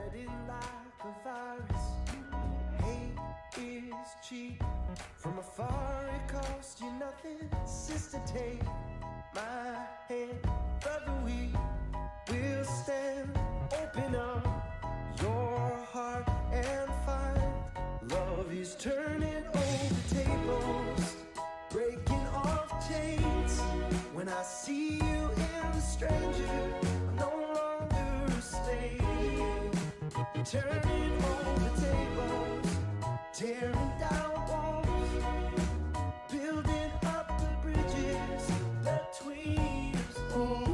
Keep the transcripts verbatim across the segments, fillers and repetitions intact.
spreading like a virus. Hate is cheap. From afar it costs you nothing. Sister, take my hand. Brother, we will stand. Open up your heart and find love is turning over tables, breaking off chains. When I see you in a stranger, I'm no longer a slave. Turning over tables, tearing down walls, building up the bridges between us. Ooh.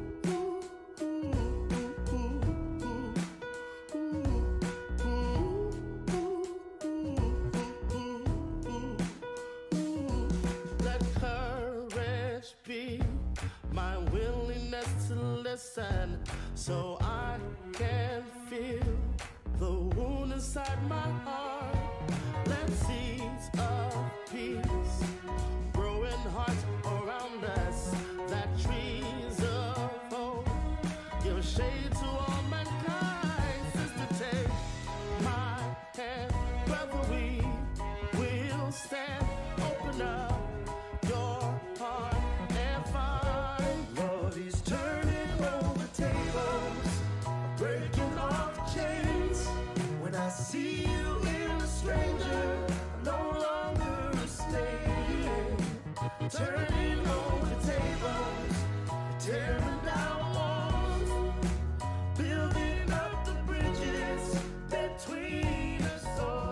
My willingness to listen, so I can feel the wound inside my heart. Let seeds of peace grow in hearts around us, that trees of hope give shade to all mankind. Sister, take my hand, brother, we will stand. Open up your heart and find love is turning over tables, breaking off chains. When I see you in a stranger, I'm no longer a slave. Turning over tables, tearing down walls, building up the bridges between us all.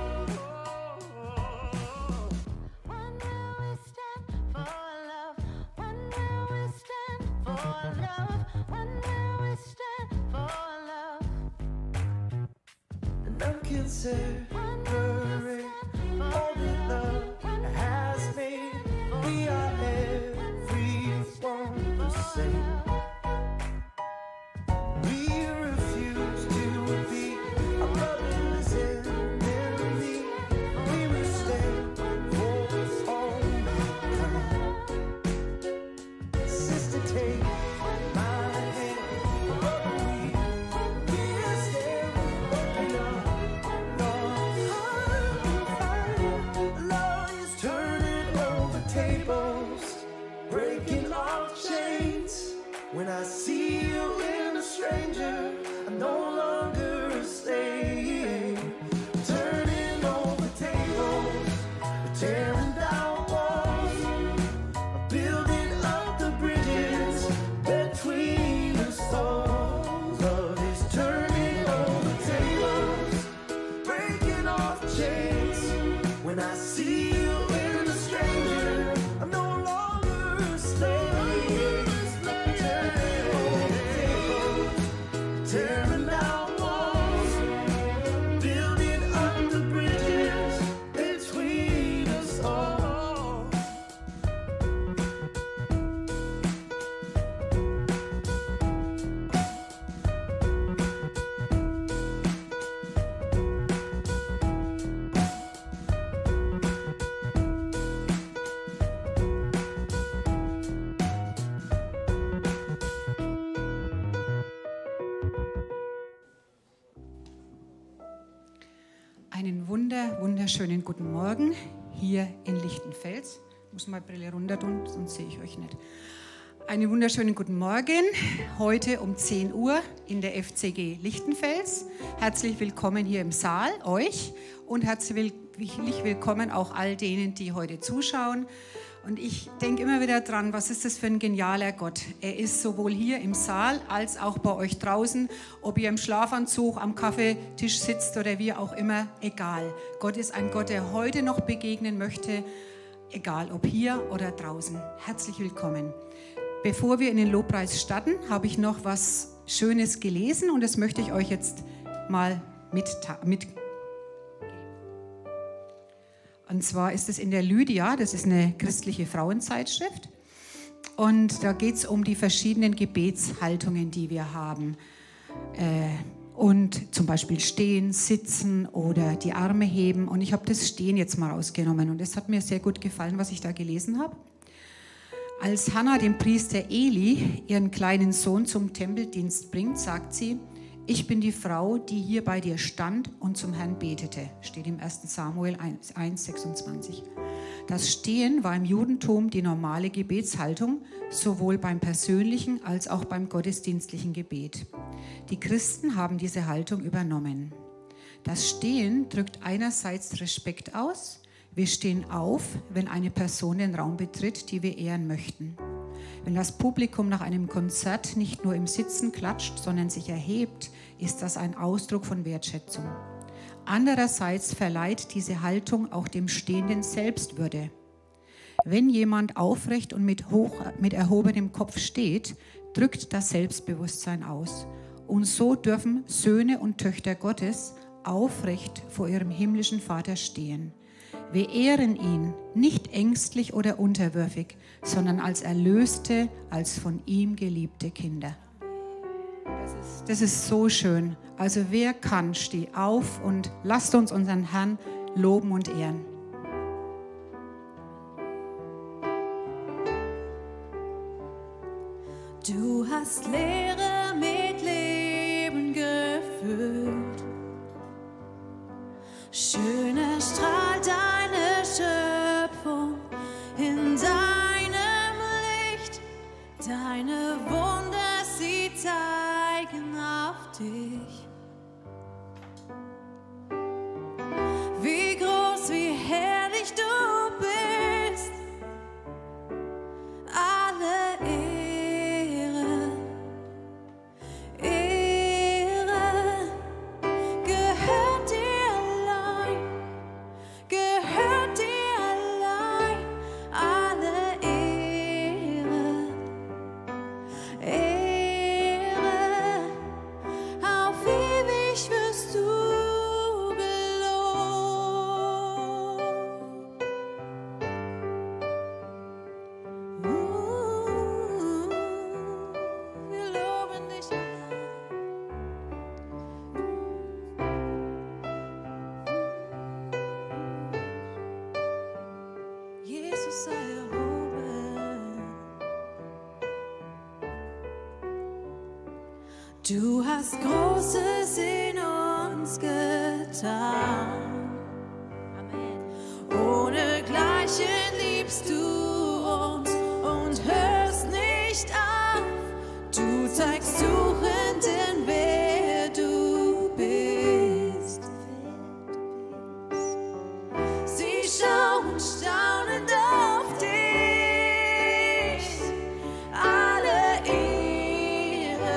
When will we stand for love? When will we stand for love? When will we stand for love? And none can separate all that love has made. We are everyone the same. We refuse to be our brother's enemy. We will stand for all mankind. Sister, take my hand. Brother, we will stand. Open up your heart and find love is turning over tables, breaking off chains. When I see you in a stranger, I'm no longer a slave. Turning over tables, tearing down walls, building up the bridges between us all. Love is turning over tables, breaking off chains. When I see you in a stranger, I'm no longer a slave. Turning over tables, tearing down walls, building up the bridges between us all. Einen wunder, wunderschönen guten Morgen hier in Lichtenfels. Ich muss mal Brille runter tun, sonst sehe ich euch nicht. Einen wunderschönen guten Morgen, heute um zehn Uhr in der F C G Lichtenfels. Herzlich willkommen hier im Saal, euch, und herzlich willkommen auch all denen, die heute zuschauen. Und ich denke immer wieder dran, was ist das für ein genialer Gott. Er ist sowohl hier im Saal als auch bei euch draußen, ob ihr im Schlafanzug am Kaffeetisch sitzt oder wie auch immer, egal. Gott ist ein Gott, der heute noch begegnen möchte, egal ob hier oder draußen. Herzlich willkommen. Bevor wir in den Lobpreis starten, habe ich noch was Schönes gelesen und das möchte ich euch jetzt mal mitgeben. Und zwar ist es in der Lydia, das ist eine christliche Frauenzeitschrift. Und da geht es um die verschiedenen Gebetshaltungen, die wir haben. Äh, und zum Beispiel stehen, sitzen oder die Arme heben. Und ich habe das Stehen jetzt mal rausgenommen. Und das hat mir sehr gut gefallen, was ich da gelesen habe. Als Hannah dem Priester Eli ihren kleinen Sohn zum Tempeldienst bringt, sagt sie: ich bin die Frau, die hier bei dir stand und zum Herrn betete. Steht im ersten Samuel eins, sechsundzwanzig. Das Stehen war im Judentum die normale Gebetshaltung, sowohl beim persönlichen als auch beim gottesdienstlichen Gebet. Die Christen haben diese Haltung übernommen. Das Stehen drückt einerseits Respekt aus. Wir stehen auf, wenn eine Person den Raum betritt, die wir ehren möchten. Wenn das Publikum nach einem Konzert nicht nur im Sitzen klatscht, sondern sich erhebt, ist das ein Ausdruck von Wertschätzung. Andererseits verleiht diese Haltung auch dem Stehenden Selbstwürde. Wenn jemand aufrecht und mit, hoch, mit erhobenem Kopf steht, drückt das Selbstbewusstsein aus. Und so dürfen Söhne und Töchter Gottes aufrecht vor ihrem himmlischen Vater stehen. Wir ehren ihn nicht ängstlich oder unterwürfig, sondern als erlöste, als von ihm geliebte Kinder. Das ist, das ist so schön. Also wer kann, steh auf und lasst uns unseren Herrn loben und ehren. Du hast Leere mit Leben gefüllt. Schöner strahlt deine Schöpfung in deinem Licht. Deine Wunder, sie zeigen auf dich. Wie groß, wie herrlich du bist. Alle Ehre, Ehre gehört dir allein, gehört dir allein. Alle Ehre, Ehre, auf ewig wirst du Du hast Großes in uns getan. Amen. Ohne Gleichen liebst du uns und hörst nicht auf. Du zeigst Suchenden, wer du bist. Sie schauen staunend auf dich. Alle Ehre,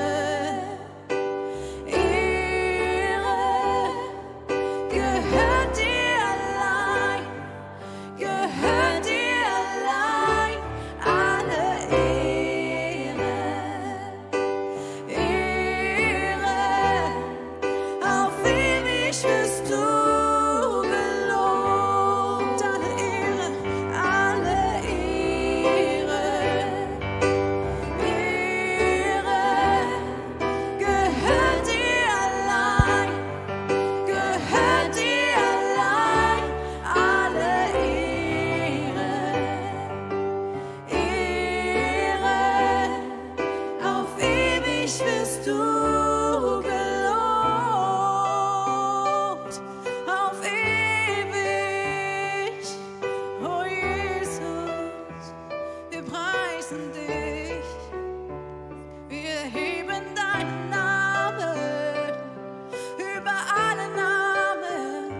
Ehre gehört dir allein, gehört dir allein. Alle Ehre, Ehre, auf ewig wirst du gelobt. Alle Ehre, alle Ehre, Ehre gehört dir allein, gehört dir allein. Alle Ehre, Ehre, auf ewig wirst du gelobt, auf ewig. Oh Jesus, wir preisen dich, wir heben deinen Namen über alle Namen.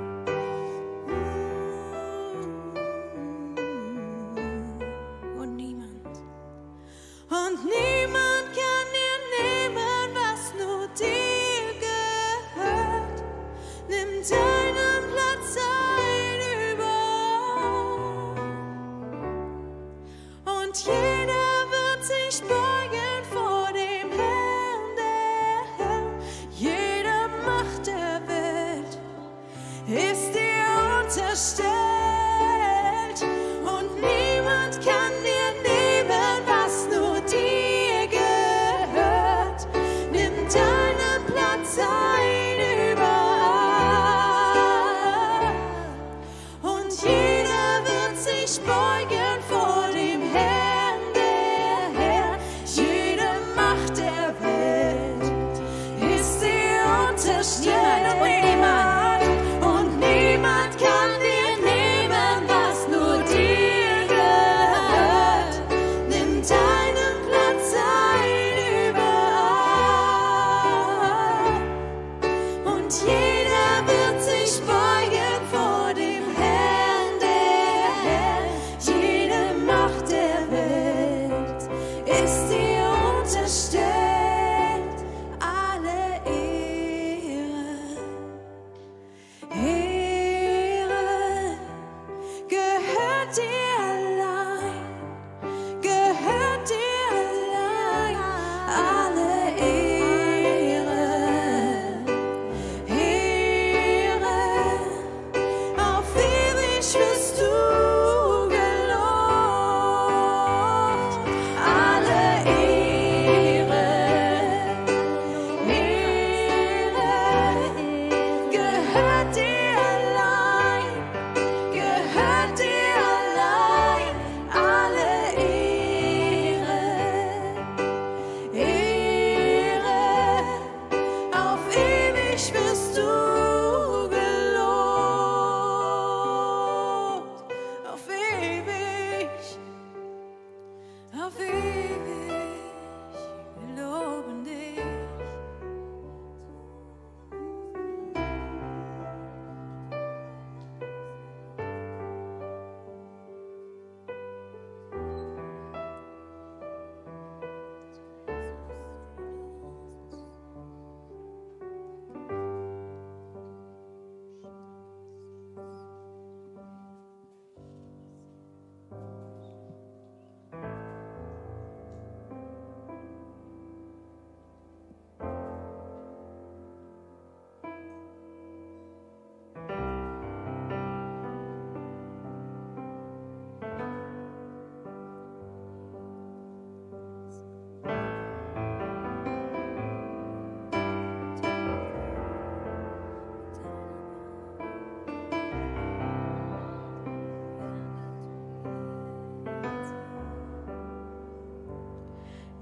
Und niemand, und niemand kann dir nehmen, was nur dir gehört. Nimm deinen Platz ein überall. Und jeder wird sich beugen vor dem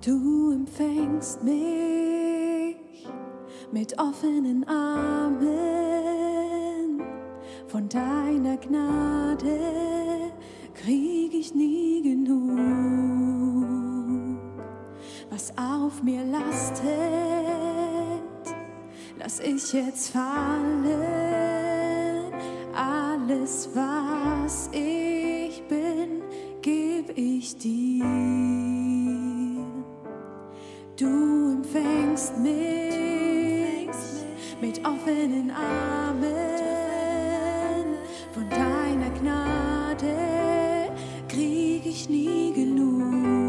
Du empfängst mich mit offenen Armen. Von deiner Gnade krieg ich nie genug. Was auf mir lastet, lass ich jetzt fallen. Alles, was ich bin, geb ich dir. Du empfängst mich mit offenen Armen. Von deiner Gnade krieg ich nie genug.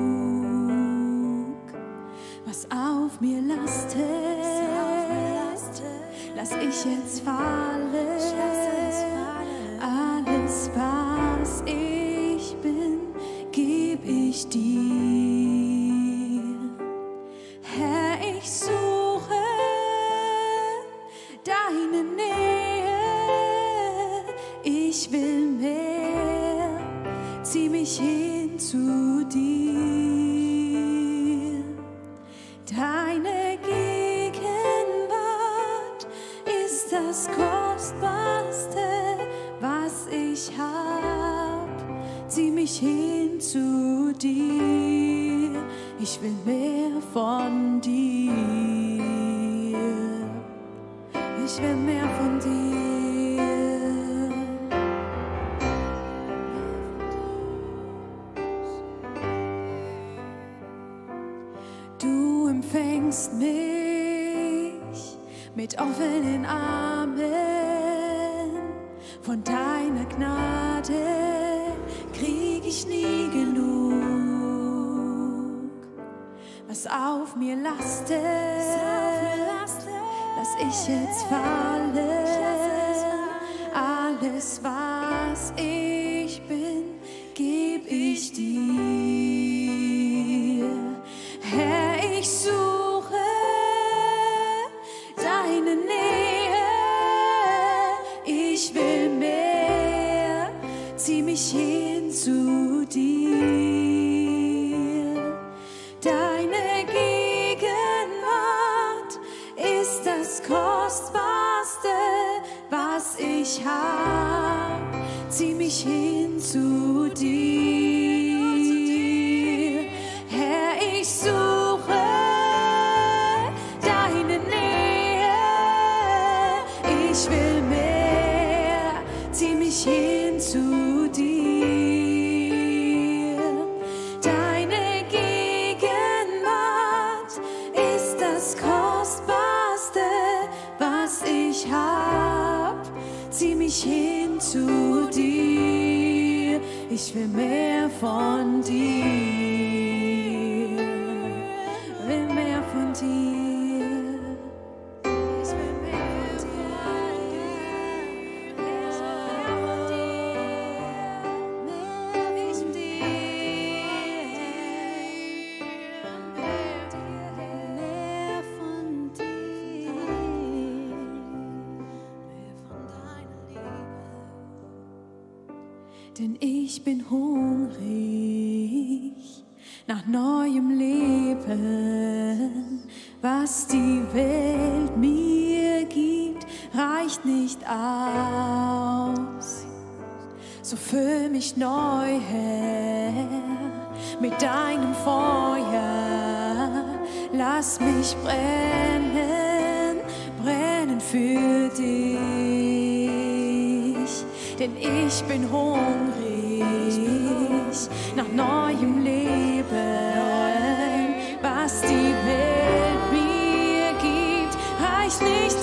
Was auf mir lastet, lass ich jetzt fallen. Alles, was ich bin, geb ich dir. Herr, ich suche deine Nähe. Ich will mehr, zieh mich hin zu dir. Deine Gegenwart ist das Kostbarste, was ich hab. Zieh mich hin zu dir. Ich will mehr von dir. Ich will mehr von dir. Du empfängst mich mit offenen Armen. Von deiner Gnade krieg ich nie genug. Was auf mir lastet, lass ich jetzt fallen. Alles, was ich bin, geb ich dir. Herr, ich suche deine Nähe. Ich will mehr, zieh mich hin zu dir. Deine Gegenwart ist das Kostbarste, was ich hab. Zieh mich hin zu dir. Herr, ich suche deine Nähe. Ich will mehr, zieh mich hin zu dir. Deine Gegenwart ist das Kostbarste, was ich hab. Zieh mich hin zu dir. Ich will mehr von dir. Will mehr von dir. Ich will mehr von dir. Ich will mehr von dir. Ich will mehr von dir. Mehr von deiner Liebe. Denn ich bin hungrig nach neuem Leben. Was die Welt mir gibt, reicht nicht aus. So füll mich neu, Herr, mit deinem Feuer. Lass mich brennen, brennen für dich. Denn ich bin hungrig nach neuem Leben. Was die Welt mir gibt, reicht nicht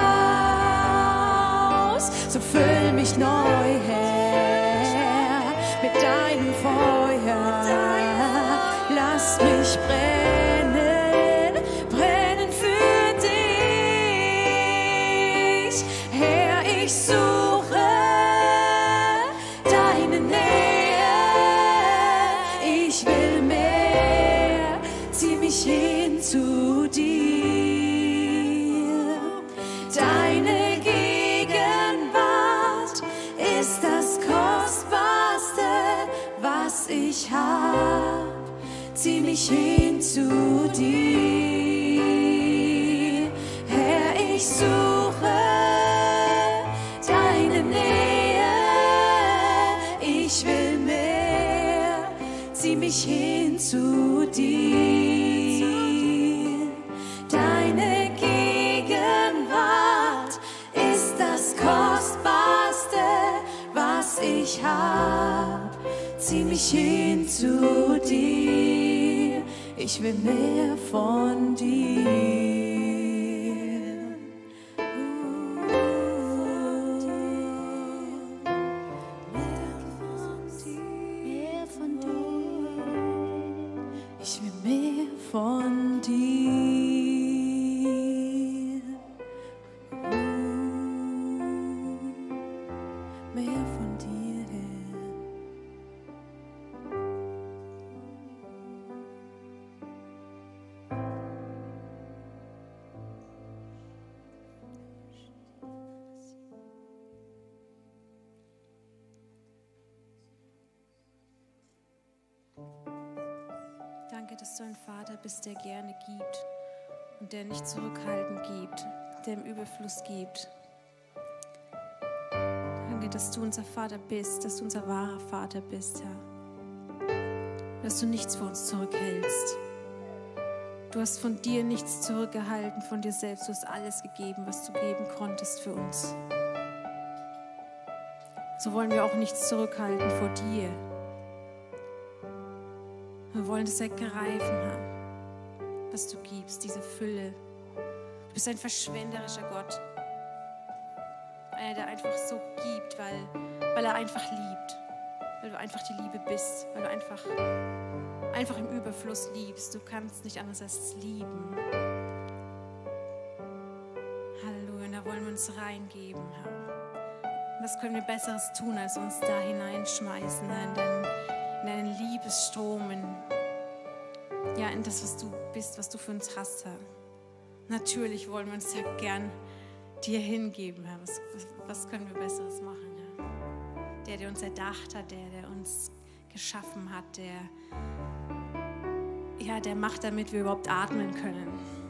aus. So füll mich neu, Herr, mit deinem Feuer. Lass mich brennen, brennen für dich. Herr, ich suche deine Nähe. Ich will mehr, zieh mich hin zu dir. Deine Gegenwart ist das Kostbarste, was ich hab. Zieh mich hin zu dir. Herr, ich suche deine Nähe, ich will mehr, zieh mich hin zu dir. Deine Gegenwart ist das Kostbarste, was ich hab. Zieh mich hin zu dir, ich will mehr von dir. Mehr von dir. Ich will mehr von dir. Mehr von dir, Herr. Danke, dass du ein Vater bist, der gerne gibt und der nicht zurückhaltend gibt, der im Überfluss gibt. Danke, dass du unser Vater bist, dass du unser wahrer Vater bist, Herr. Dass du nichts vor uns zurückhältst. Du hast von dir nichts zurückgehalten, von dir selbst. Du hast alles gegeben, was du geben konntest für uns. So wollen wir auch nichts zurückhalten vor dir. Wir wollen es ergreifen, Herr, was du gibst, diese Fülle. Du bist ein verschwenderischer Gott. Einer, der einfach so gibt, weil, weil er einfach liebt. Weil du einfach die Liebe bist. Weil du einfach, einfach im Überfluss liebst. Du kannst nicht anders als lieben. Halleluja, und da wollen wir uns reingeben, Herr. Was können wir Besseres tun, als uns da hineinschmeißen, in deinen, in deinen Liebesstrom, in, ja, in das, was du bist, was du für uns hast, Herr. Natürlich wollen wir uns ja gern dir hingeben, Herr. Was, was, was können wir Besseres machen, Herr? Der, der uns erdacht hat, der, der uns geschaffen hat, der, ja, der macht, damit wir überhaupt atmen können.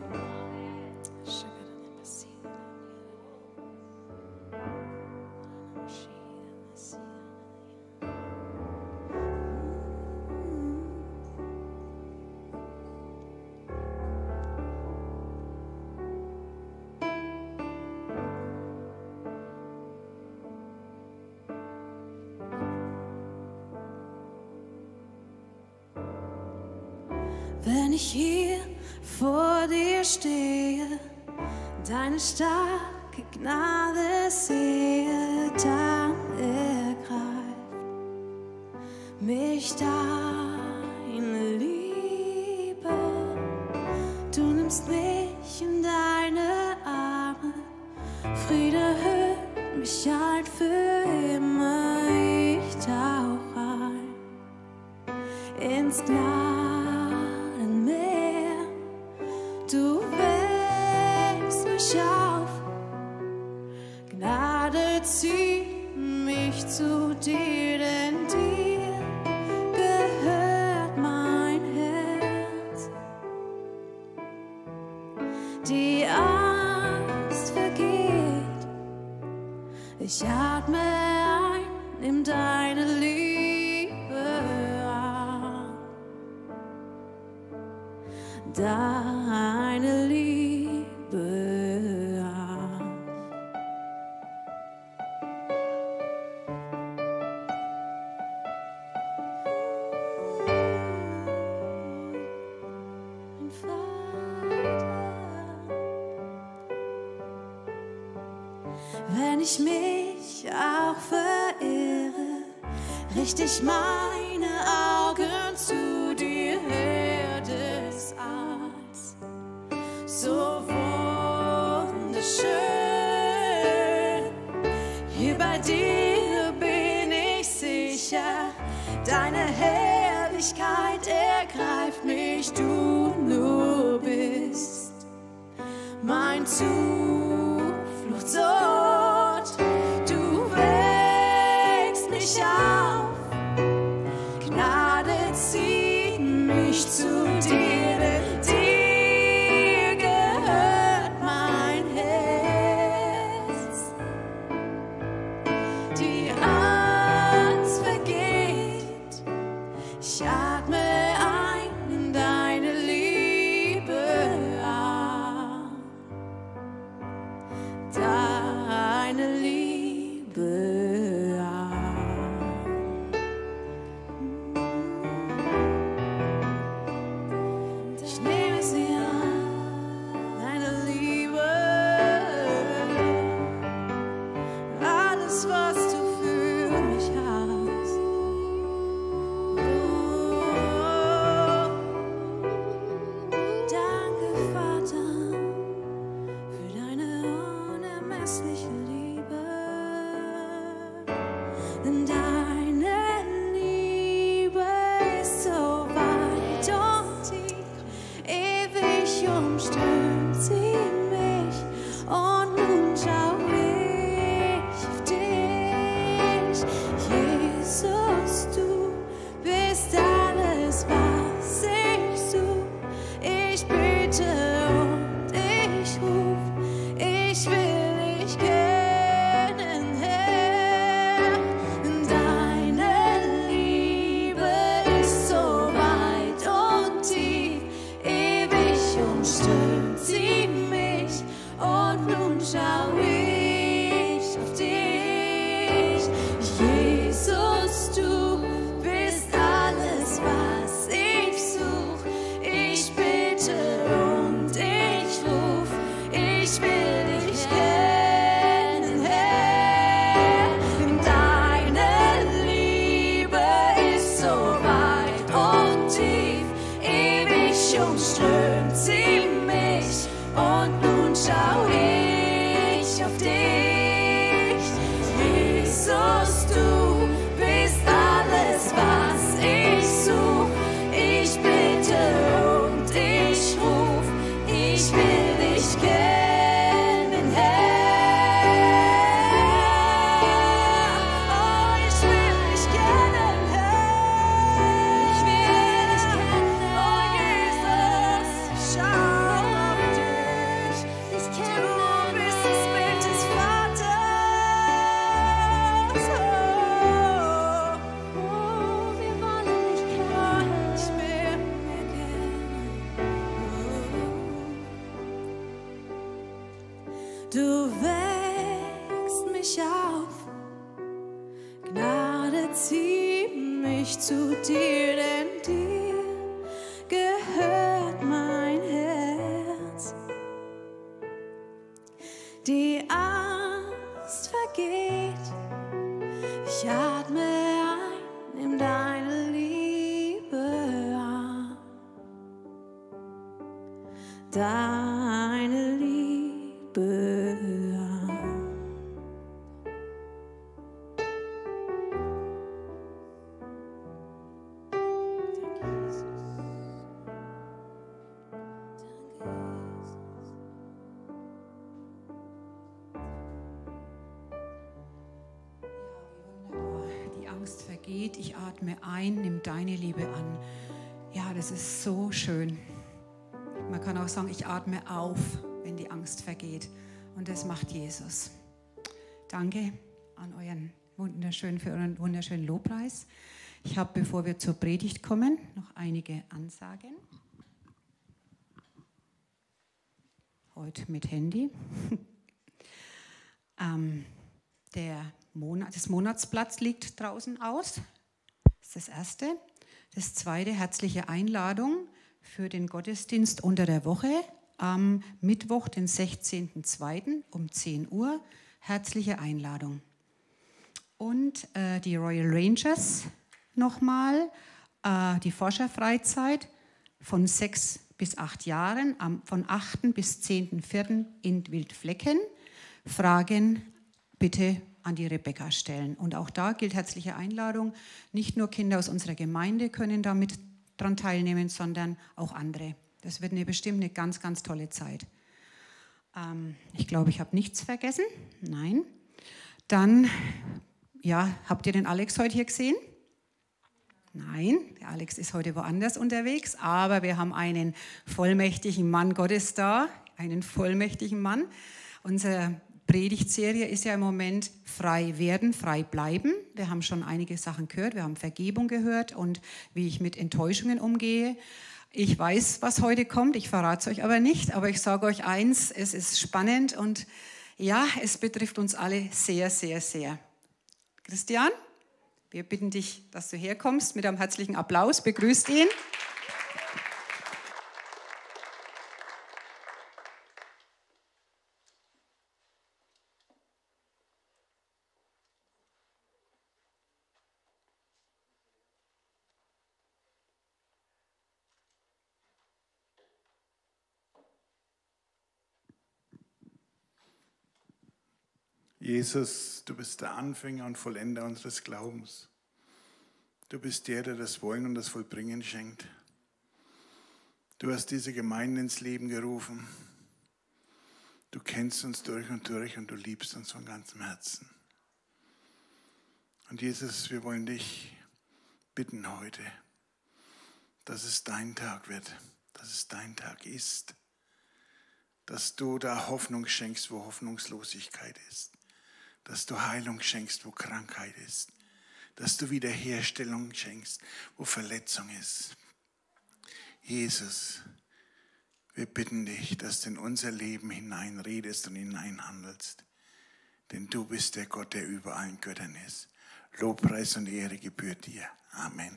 Wenn ich hier vor dir stehe, deine starke Gnade sehe, dann ergreift mich deine Liebe. Du nimmst mich in deine Arme, Friede hüllt mich ein für immer. Ich tauch ein ins Gnadenmeer. Du wächst mich auf, Gnade zieht mich zu dir, denn dir gehört mein Herz. Die Angst vergeht, ich atme ein, nimm deine Liebe an. Deine Liebe an. Mein Vater, wenn ich mich auch verirre, richte ich meine Augen zu dir her des Arts. So wunderschön, hier bei dir bin ich sicher, deine Herrlichkeit ergreift mich, du nur bist mein Zufluchtsort. Du wächst mich auf, Gnade zieht mich zu dir. ewig umströmt sie mich und nun schau ich auf dich. Jesus, du bist alles, was ich such. Ich bete und ich ruf, ich will dich kennen, Herr. Deine Liebe ist so weit und tief, ewig umströmt sie mich und nun schau ich auf dich. Jesus, du bist alles, was ich such. Ich bete und ich ruf, ich will dich kennen, Herr. Deine Liebe ist so weit und tief, ewig umströmt sie mich und nun schau ich auf dich. Jesus, du bist alles, was ich such. Ich bitte und ich ruf, ich will dich kennen, Herr. Oh, ich will dich kennen, Herr. Ich will dich kennen, oh Jesus, schau auf dich. Du bist das Bild des Vaters. Oh, oh, wir wollen dich kennen. Ich will dich kennen. Du wächst mich auf, Gnade zieht mich zu dir, denn dir gehört mein Herz. Die Angst vergeht, ich atme ein, nimm deine Liebe an. Deine Liebe an. Die Angst vergeht, ich atme ein, nimm deine Liebe an. Ja, das ist so schön. Man kann auch sagen, ich atme auf, wenn die Angst vergeht. Und das macht Jesus. Danke an euren wunderschönen, für euren wunderschönen Lobpreis. Ich habe, bevor wir zur Predigt kommen, noch einige Ansagen. Heute mit Handy. ähm, der Monat, das Monatsblatt liegt draußen aus. Das ist das Erste. Das Zweite, herzliche Einladung für den Gottesdienst unter der Woche am Mittwoch, den sechzehnten zweiten um zehn Uhr. Herzliche Einladung. Und äh, die Royal Rangers nochmal, äh, die Forscherfreizeit von sechs bis acht Jahren, am, von achten bis zehnten vierten in Wildflecken. Fragen bitte an die Rebecca stellen. Und auch da gilt herzliche Einladung. Nicht nur Kinder aus unserer Gemeinde können damit daran teilnehmen, sondern auch andere. Das wird eine bestimmt eine ganz, ganz tolle Zeit. Ähm, ich glaube, ich habe nichts vergessen. Nein. Dann, ja, habt ihr den Alex heute hier gesehen? Nein, der Alex ist heute woanders unterwegs, aber wir haben einen vollmächtigen Mann Gottes da, einen vollmächtigen Mann. Unsere Predigtserie ist ja im Moment frei werden, frei bleiben. Wir haben schon einige Sachen gehört, wir haben Vergebung gehört und wie ich mit Enttäuschungen umgehe. Ich weiß, was heute kommt, ich verrate es euch aber nicht, aber ich sage euch eins, es ist spannend und ja, es betrifft uns alle sehr, sehr, sehr. Christian, wir bitten dich, dass du herkommst mit einem herzlichen Applaus, begrüßt ihn. Jesus, du bist der Anfänger und Vollender unseres Glaubens. Du bist der, der das Wollen und das Vollbringen schenkt. Du hast diese Gemeinde ins Leben gerufen. Du kennst uns durch und durch und du liebst uns von ganzem Herzen. Und Jesus, wir wollen dich bitten heute, dass es dein Tag wird, dass es dein Tag ist, dass du da Hoffnung schenkst, wo Hoffnungslosigkeit ist, dass du Heilung schenkst, wo Krankheit ist, dass du Wiederherstellung schenkst, wo Verletzung ist. Jesus, wir bitten dich, dass du in unser Leben hineinredest und hineinhandelst, denn du bist der Gott, der über allen Göttern ist. Lobpreis und Ehre gebührt dir. Amen.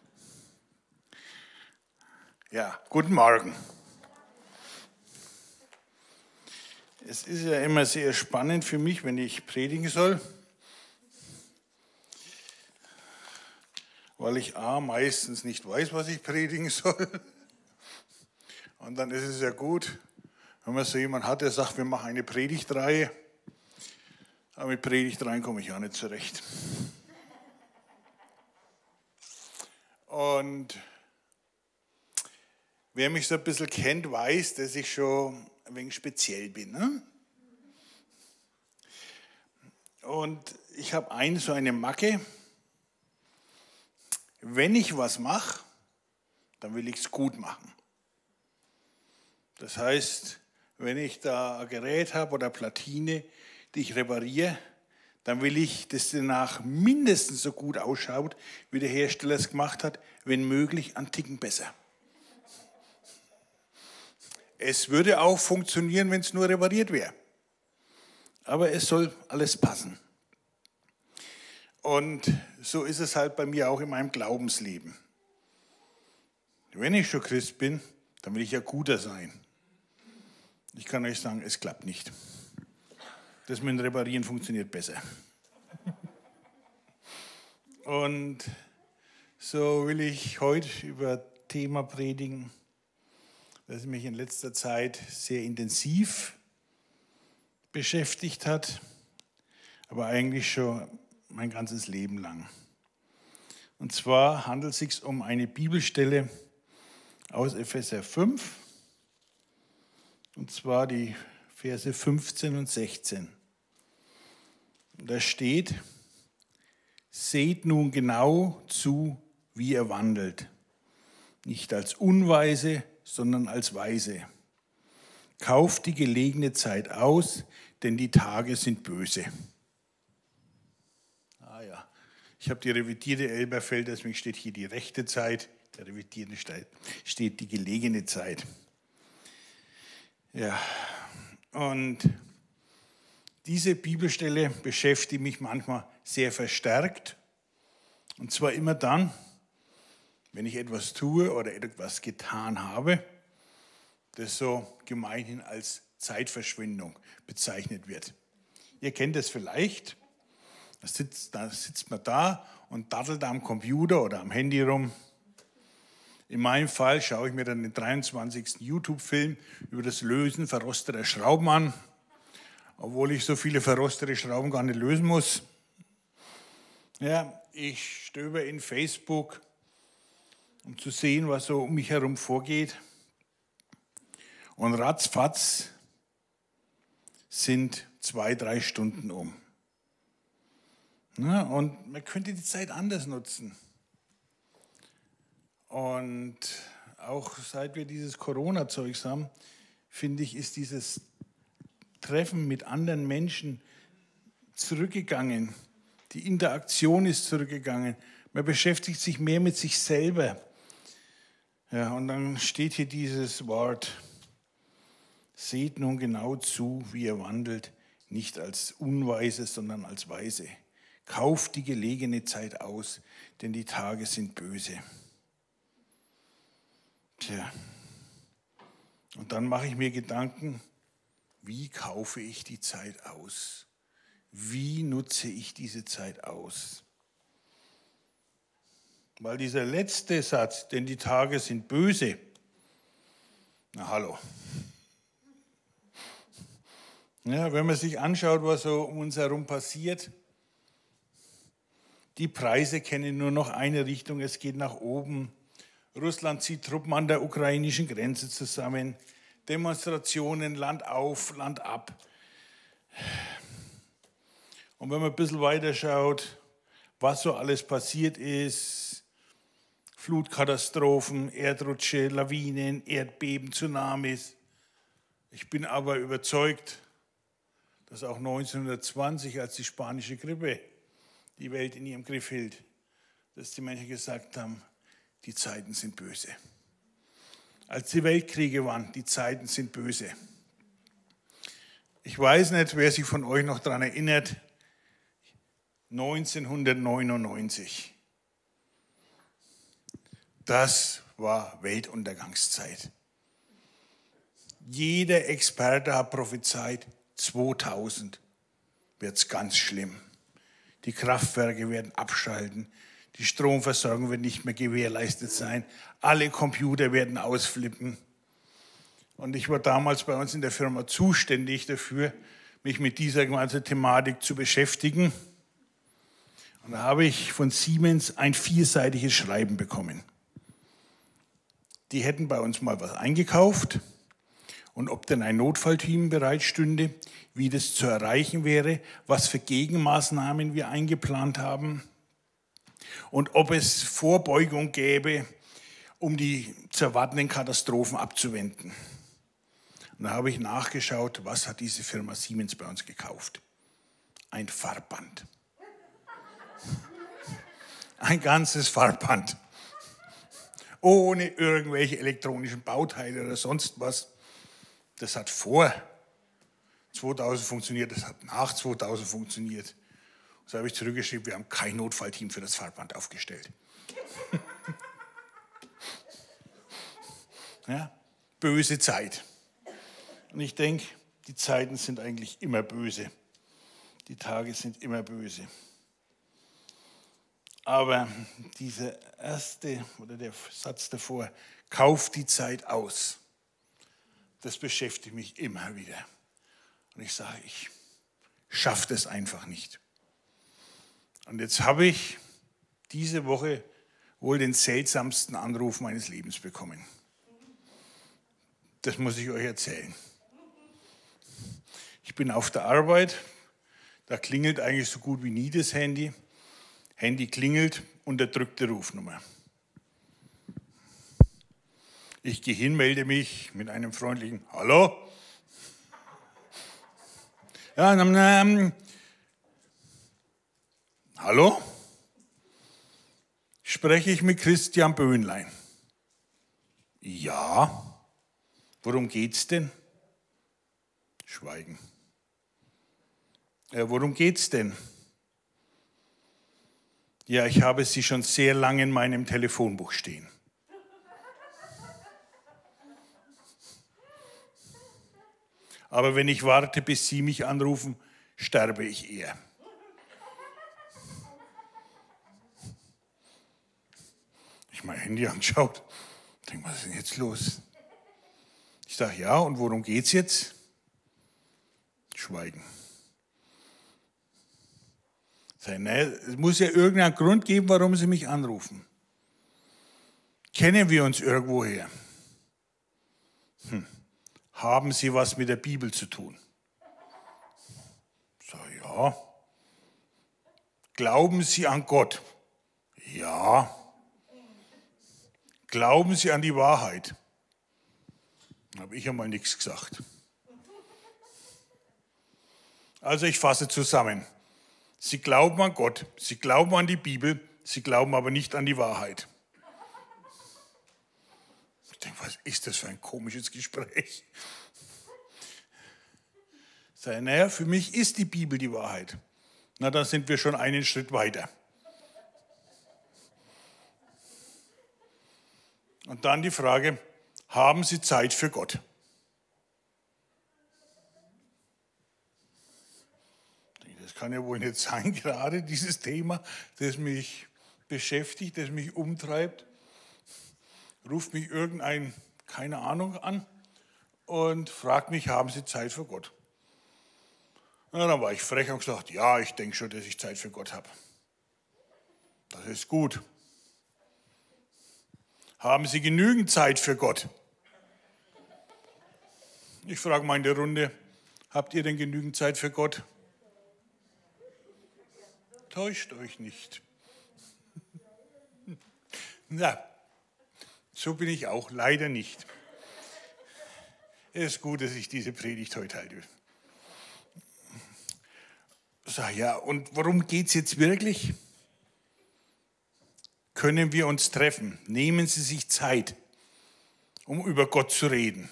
Ja, guten Morgen. Es ist ja immer sehr spannend für mich, wenn ich predigen soll, weil ich A, meistens nicht weiß, was ich predigen soll. Und dann ist es ja gut, wenn man so jemanden hat, der sagt, wir machen eine Predigtreihe. Aber mit Predigtreihen komme ich auch nicht zurecht. Und wer mich so ein bisschen kennt, weiß, dass ich schon ein wenig speziell bin. Ne? Und ich habe eine so eine Macke. Wenn ich was mache, dann will ich es gut machen. Das heißt, wenn ich da ein Gerät habe oder Platine, die ich repariere, dann will ich, dass danach mindestens so gut ausschaut, wie der Hersteller es gemacht hat, wenn möglich einen Ticken besser. Es würde auch funktionieren, wenn es nur repariert wäre. Aber es soll alles passen. Und so ist es halt bei mir auch in meinem Glaubensleben. Wenn ich schon Christ bin, dann will ich ja guter sein. Ich kann euch sagen, es klappt nicht. Das mit dem Reparieren funktioniert besser. Und so will ich heute über ein Thema predigen, das mich in letzter Zeit sehr intensiv beschäftigt hat, aber eigentlich schon mein ganzes Leben lang. Und zwar handelt es sich um eine Bibelstelle aus Epheser fünf, und zwar die Verse fünfzehn und sechzehn. Da steht: Seht nun genau zu, wie ihr wandelt, nicht als Unweise, sondern als Weise. Kauft die gelegene Zeit aus, denn die Tage sind böse. Ah ja, ich habe die revidierte Elberfelder, deswegen steht hier die rechte Zeit, der revidierte steht die gelegene Zeit. Ja, und diese Bibelstelle beschäftigt mich manchmal sehr verstärkt. Und zwar immer dann, wenn ich etwas tue oder etwas getan habe, das so gemeinhin als Zeitverschwendung bezeichnet wird. Ihr kennt das vielleicht. Da sitzt, da sitzt man da und dattelt am Computer oder am Handy rum. In meinem Fall schaue ich mir dann den dreiundzwanzigsten YouTube-Film über das Lösen verrosteter Schrauben an, obwohl ich so viele verrostete Schrauben gar nicht lösen muss. Ja, ich stöber in Facebook, um zu sehen, was so um mich herum vorgeht. Und ratzfatz sind zwei, drei Stunden um. Na, und man könnte die Zeit anders nutzen. Und auch seit wir dieses Corona-Zeugs haben, finde ich, ist dieses Treffen mit anderen Menschen zurückgegangen. Die Interaktion ist zurückgegangen. Man beschäftigt sich mehr mit sich selber. Ja, und dann steht hier dieses Wort: Seht nun genau zu, wie ihr wandelt, nicht als Unweise, sondern als Weise. Kauft die gelegene Zeit aus, denn die Tage sind böse. Tja, und dann mache ich mir Gedanken, wie kaufe ich die Zeit aus? Wie nutze ich diese Zeit aus? Weil dieser letzte Satz, denn die Tage sind böse, na hallo. Ja, wenn man sich anschaut, was so um uns herum passiert, die Preise kennen nur noch eine Richtung, es geht nach oben. Russland zieht Truppen an der ukrainischen Grenze zusammen. Demonstrationen, Land auf, Land ab. Und wenn man ein bisschen weiter schaut, was so alles passiert ist, Flutkatastrophen, Erdrutsche, Lawinen, Erdbeben, Tsunamis. Ich bin aber überzeugt, dass auch neunzehnhundertzwanzig, als die spanische Grippe die Welt in ihrem Griff hielt, dass die Menschen gesagt haben, die Zeiten sind böse. Als die Weltkriege waren, die Zeiten sind böse. Ich weiß nicht, wer sich von euch noch daran erinnert, neunzehnhundertneunundneunzig. Das war Weltuntergangszeit. Jeder Experte hat prophezeit, zweitausend wird es ganz schlimm. Die Kraftwerke werden abschalten, die Stromversorgung wird nicht mehr gewährleistet sein, alle Computer werden ausflippen. Und ich war damals bei uns in der Firma zuständig dafür, mich mit dieser ganzen Thematik zu beschäftigen. Und da habe ich von Siemens ein vierseitiges Schreiben bekommen. Die hätten bei uns mal was eingekauft und ob denn ein Notfallteam bereitstünde, wie das zu erreichen wäre, was für Gegenmaßnahmen wir eingeplant haben und ob es Vorbeugung gäbe, um die zu erwartenden Katastrophen abzuwenden. Und da habe ich nachgeschaut, was hat diese Firma Siemens bei uns gekauft? Ein Farbband. Ein ganzes Farbband. Ohne irgendwelche elektronischen Bauteile oder sonst was. Das hat vor zweitausend funktioniert, das hat nach zweitausend funktioniert. So habe ich zurückgeschrieben, wir haben kein Notfallteam für das Farbband aufgestellt. Ja, böse Zeit. Und ich denke, die Zeiten sind eigentlich immer böse. Die Tage sind immer böse. Aber dieser erste oder der Satz davor, kauf die Zeit aus, das beschäftigt mich immer wieder. Und ich sage, ich schaffe das einfach nicht. Und jetzt habe ich diese Woche wohl den seltsamsten Anruf meines Lebens bekommen. Das muss ich euch erzählen. Ich bin auf der Arbeit, da klingelt eigentlich so gut wie nie das Handy. Handy klingelt, unterdrückte Rufnummer. Ich gehe hin, melde mich mit einem freundlichen Hallo. Ja, ähm, ähm, hallo? Spreche ich mit Christian Böhnlein? Ja. Worum geht's denn? Schweigen. Ja, worum geht's denn? Ja, ich habe Sie schon sehr lange in meinem Telefonbuch stehen. Aber wenn ich warte, bis Sie mich anrufen, sterbe ich eher. Ich mein Handy angeschaut, denke, was ist denn jetzt los? Ich sage, ja, und worum geht's jetzt? Schweigen. Naja, es muss ja irgendeinen Grund geben, warum Sie mich anrufen. Kennen wir uns irgendwoher? Hm. Haben Sie was mit der Bibel zu tun? So, ja. Glauben Sie an Gott? Ja. Glauben Sie an die Wahrheit? Habe ich einmal nichts gesagt. Also ich fasse zusammen. Sie glauben an Gott, Sie glauben an die Bibel, Sie glauben aber nicht an die Wahrheit. Ich denke, was ist das für ein komisches Gespräch? Ich sage, naja, für mich ist die Bibel die Wahrheit. Na, dann sind wir schon einen Schritt weiter. Und dann die Frage, haben Sie Zeit für Gott? Das kann ja wohl nicht sein, gerade dieses Thema, das mich beschäftigt, das mich umtreibt. Ruft mich irgendein, keine Ahnung, an und fragt mich, haben Sie Zeit für Gott? Na, dann war ich frech und gesagt, ja, ich denke schon, dass ich Zeit für Gott habe. Das ist gut. Haben Sie genügend Zeit für Gott? Ich frage mal in der Runde, habt ihr denn genügend Zeit für Gott? Täuscht euch nicht. Na, so bin ich auch, leider nicht. Es ist gut, dass ich diese Predigt heute halte. So, ja, und worum geht es jetzt wirklich? Können wir uns treffen? Nehmen Sie sich Zeit, um über Gott zu reden.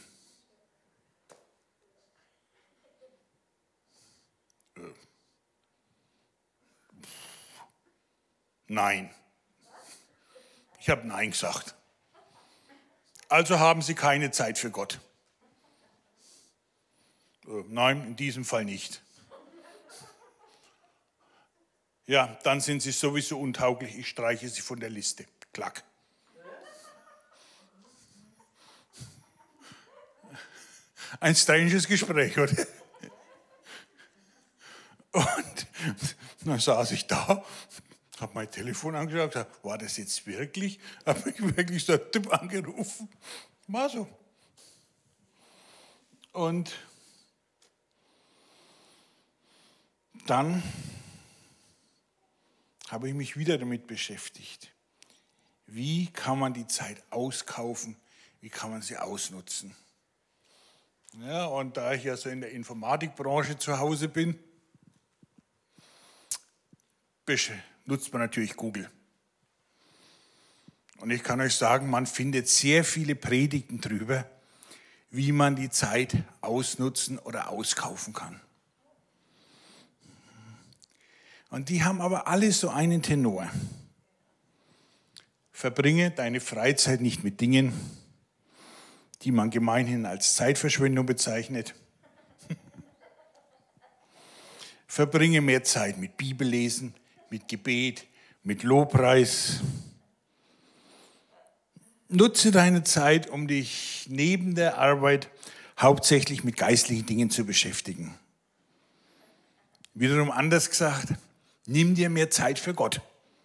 Nein. Ich habe Nein gesagt. Also haben Sie keine Zeit für Gott. Nein, in diesem Fall nicht. Ja, dann sind Sie sowieso untauglich. Ich streiche Sie von der Liste. Klack. Ein stranges Gespräch, oder? Und dann saß ich da, habe mein Telefon angeschaut, gesagt, war das jetzt wirklich? Habe ich wirklich so einen Typ angerufen? War so. Und dann habe ich mich wieder damit beschäftigt. Wie kann man die Zeit auskaufen? Wie kann man sie ausnutzen? Ja, und da ich ja so in der Informatikbranche zu Hause bin, nutzt man natürlich Google. Und ich kann euch sagen, man findet sehr viele Predigten drüber, wie man die Zeit ausnutzen oder auskaufen kann. Und die haben aber alle so einen Tenor. Verbringe deine Freizeit nicht mit Dingen, die man gemeinhin als Zeitverschwendung bezeichnet. Verbringe mehr Zeit mit Bibellesen, mit Gebet, mit Lobpreis. Nutze deine Zeit, um dich neben der Arbeit hauptsächlich mit geistlichen Dingen zu beschäftigen. Wiederum anders gesagt, nimm dir mehr Zeit für Gott.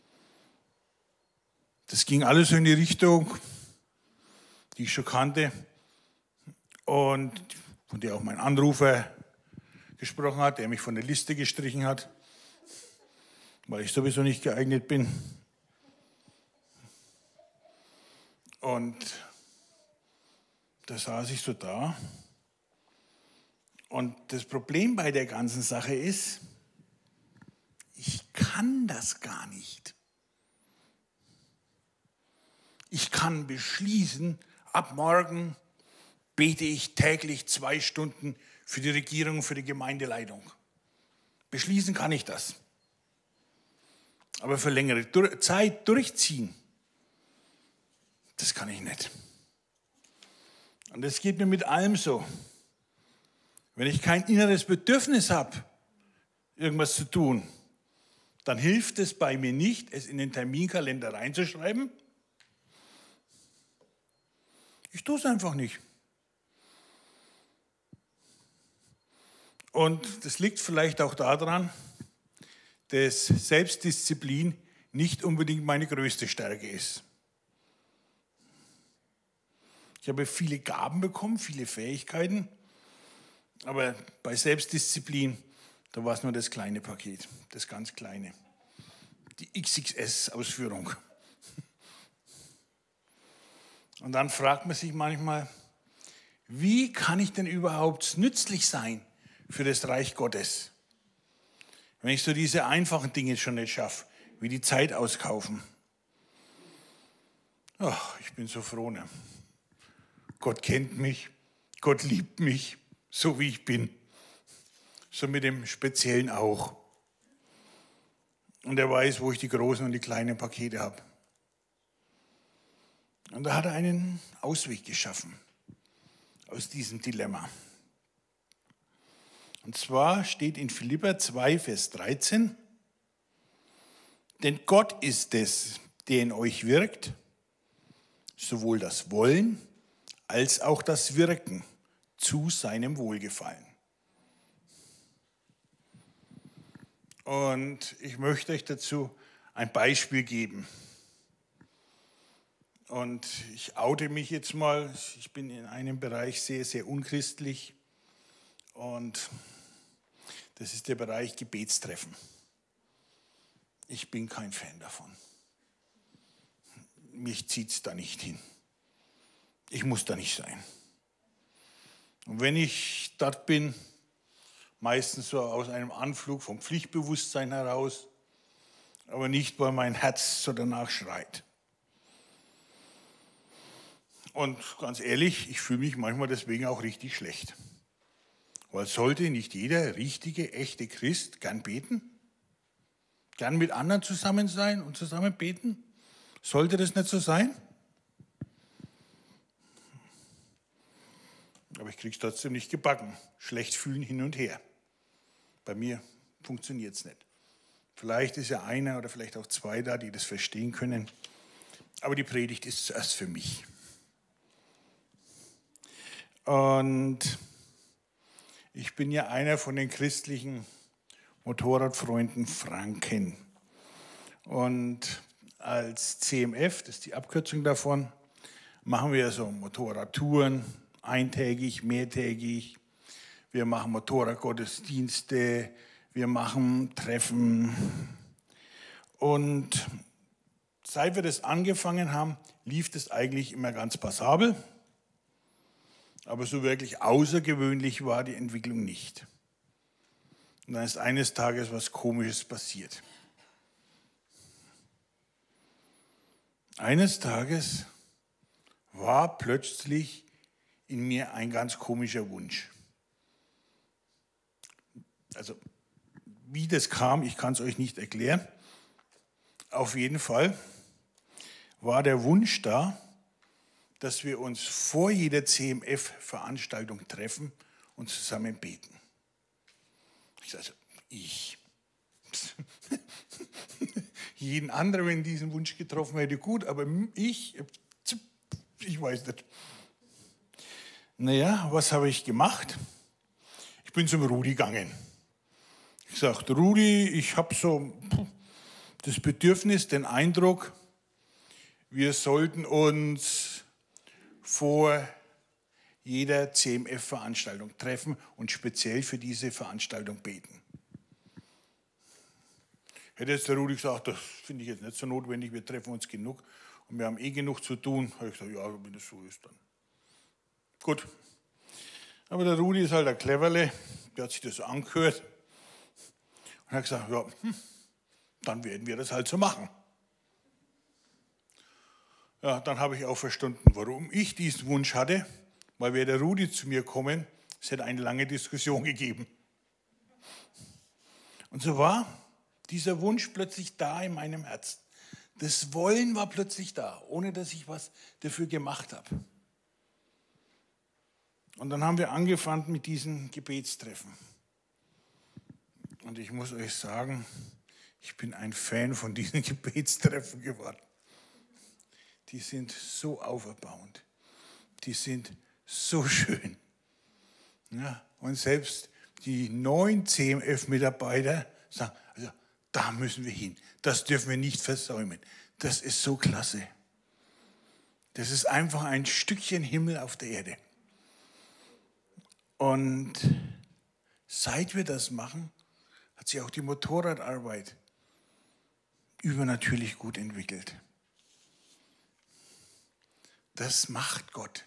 Das ging alles so in die Richtung, die ich schon kannte und von der auch mein Anrufer gesprochen hat, der mich von der Liste gestrichen hat, weil ich sowieso nicht geeignet bin. Und da saß ich so da. Und das Problem bei der ganzen Sache ist, ich kann das gar nicht. Ich kann beschließen, ab morgen bete ich täglich zwei Stunden für die Regierung und für die Gemeindeleitung. Beschließen kann ich das. Aber für längere Zeit durchziehen, das kann ich nicht. Und das geht mir mit allem so. Wenn ich kein inneres Bedürfnis habe, irgendwas zu tun, dann hilft es bei mir nicht, es in den Terminkalender reinzuschreiben. Ich tue es einfach nicht. Und das liegt vielleicht auch daran, dass Selbstdisziplin nicht unbedingt meine größte Stärke ist. Ich habe viele Gaben bekommen, viele Fähigkeiten, aber bei Selbstdisziplin, da war es nur das kleine Paket, das ganz kleine, die X X S-Ausführung. Und dann fragt man sich manchmal, wie kann ich denn überhaupt nützlich sein für das Reich Gottes, wenn ich so diese einfachen Dinge schon nicht schaffe, wie die Zeit auskaufen? Ach, ich bin so froh. Ne? Gott kennt mich, Gott liebt mich, so wie ich bin. So mit dem Speziellen auch. Und er weiß, wo ich die großen und die kleinen Pakete habe. Und da hat er einen Ausweg geschaffen aus diesem Dilemma. Und zwar steht in Philipper zwei, Vers dreizehn, denn Gott ist es, der in euch wirkt, sowohl das Wollen als auch das Wirken zu seinem Wohlgefallen. Und ich möchte euch dazu ein Beispiel geben. Und ich oute mich jetzt mal, ich bin in einem Bereich sehr, sehr unchristlich. Und das ist der Bereich Gebetstreffen. Ich bin kein Fan davon. Mich zieht es da nicht hin. Ich muss da nicht sein. Und wenn ich dort bin, meistens so aus einem Anflug vom Pflichtbewusstsein heraus, aber nicht, weil mein Herz so danach schreit. Und ganz ehrlich, ich fühle mich manchmal deswegen auch richtig schlecht. Weil sollte nicht jeder richtige, echte Christ gern beten? Gern mit anderen zusammen sein und zusammen beten? Sollte das nicht so sein? Aber ich kriege es trotzdem nicht gebacken. Schlecht fühlen hin und her. Bei mir funktioniert es nicht. Vielleicht ist ja einer oder vielleicht auch zwei da, die das verstehen können. Aber die Predigt ist zuerst für mich. Und ich bin ja einer von den christlichen Motorradfreunden Franken. Und als C M F, das ist die Abkürzung davon, machen wir so Motorradtouren, eintägig, mehrtägig. Wir machen Motorradgottesdienste, wir machen Treffen. Und seit wir das angefangen haben, lief das eigentlich immer ganz passabel. Aber so wirklich außergewöhnlich war die Entwicklung nicht. Und dann ist eines Tages was Komisches passiert. Eines Tages war plötzlich in mir ein ganz komischer Wunsch. Also, wie das kam, ich kann es euch nicht erklären. Auf jeden Fall war der Wunsch da, dass wir uns vor jeder C M F-Veranstaltung treffen und zusammen beten. Ich sage, also, ich. Jeden anderen, wenn diesen Wunsch getroffen hätte, gut, aber ich, ich weiß nicht. Naja, was habe ich gemacht? Ich bin zum Rudi gegangen. Ich sagte, Rudi, ich habe so das Bedürfnis, den Eindruck, wir sollten uns vor jeder C M F-Veranstaltung treffen und speziell für diese Veranstaltung beten. Hätte jetzt der Rudi gesagt, das finde ich jetzt nicht so notwendig, wir treffen uns genug und wir haben eh genug zu tun, habe ich gesagt, ja, wenn das so ist, dann gut. Aber der Rudi ist halt ein Cleverle, der hat sich das so angehört und hat gesagt, ja, hm, dann werden wir das halt so machen. Ja, dann habe ich auch verstanden, warum ich diesen Wunsch hatte, weil wäre der Rudi zu mir kommen, es hätte eine lange Diskussion gegeben. Und so war dieser Wunsch plötzlich da in meinem Herzen. Das Wollen war plötzlich da, ohne dass ich was dafür gemacht habe. Und dann haben wir angefangen mit diesen Gebetstreffen. Und ich muss euch sagen, ich bin ein Fan von diesen Gebetstreffen geworden. Die sind so auferbauend. Die sind so schön. Ja, und selbst die neuen C M F-Mitarbeiter sagen, also da müssen wir hin. Das dürfen wir nicht versäumen. Das ist so klasse. Das ist einfach ein Stückchen Himmel auf der Erde. Und seit wir das machen, hat sich auch die Motorradarbeit übernatürlich gut entwickelt. Das macht Gott.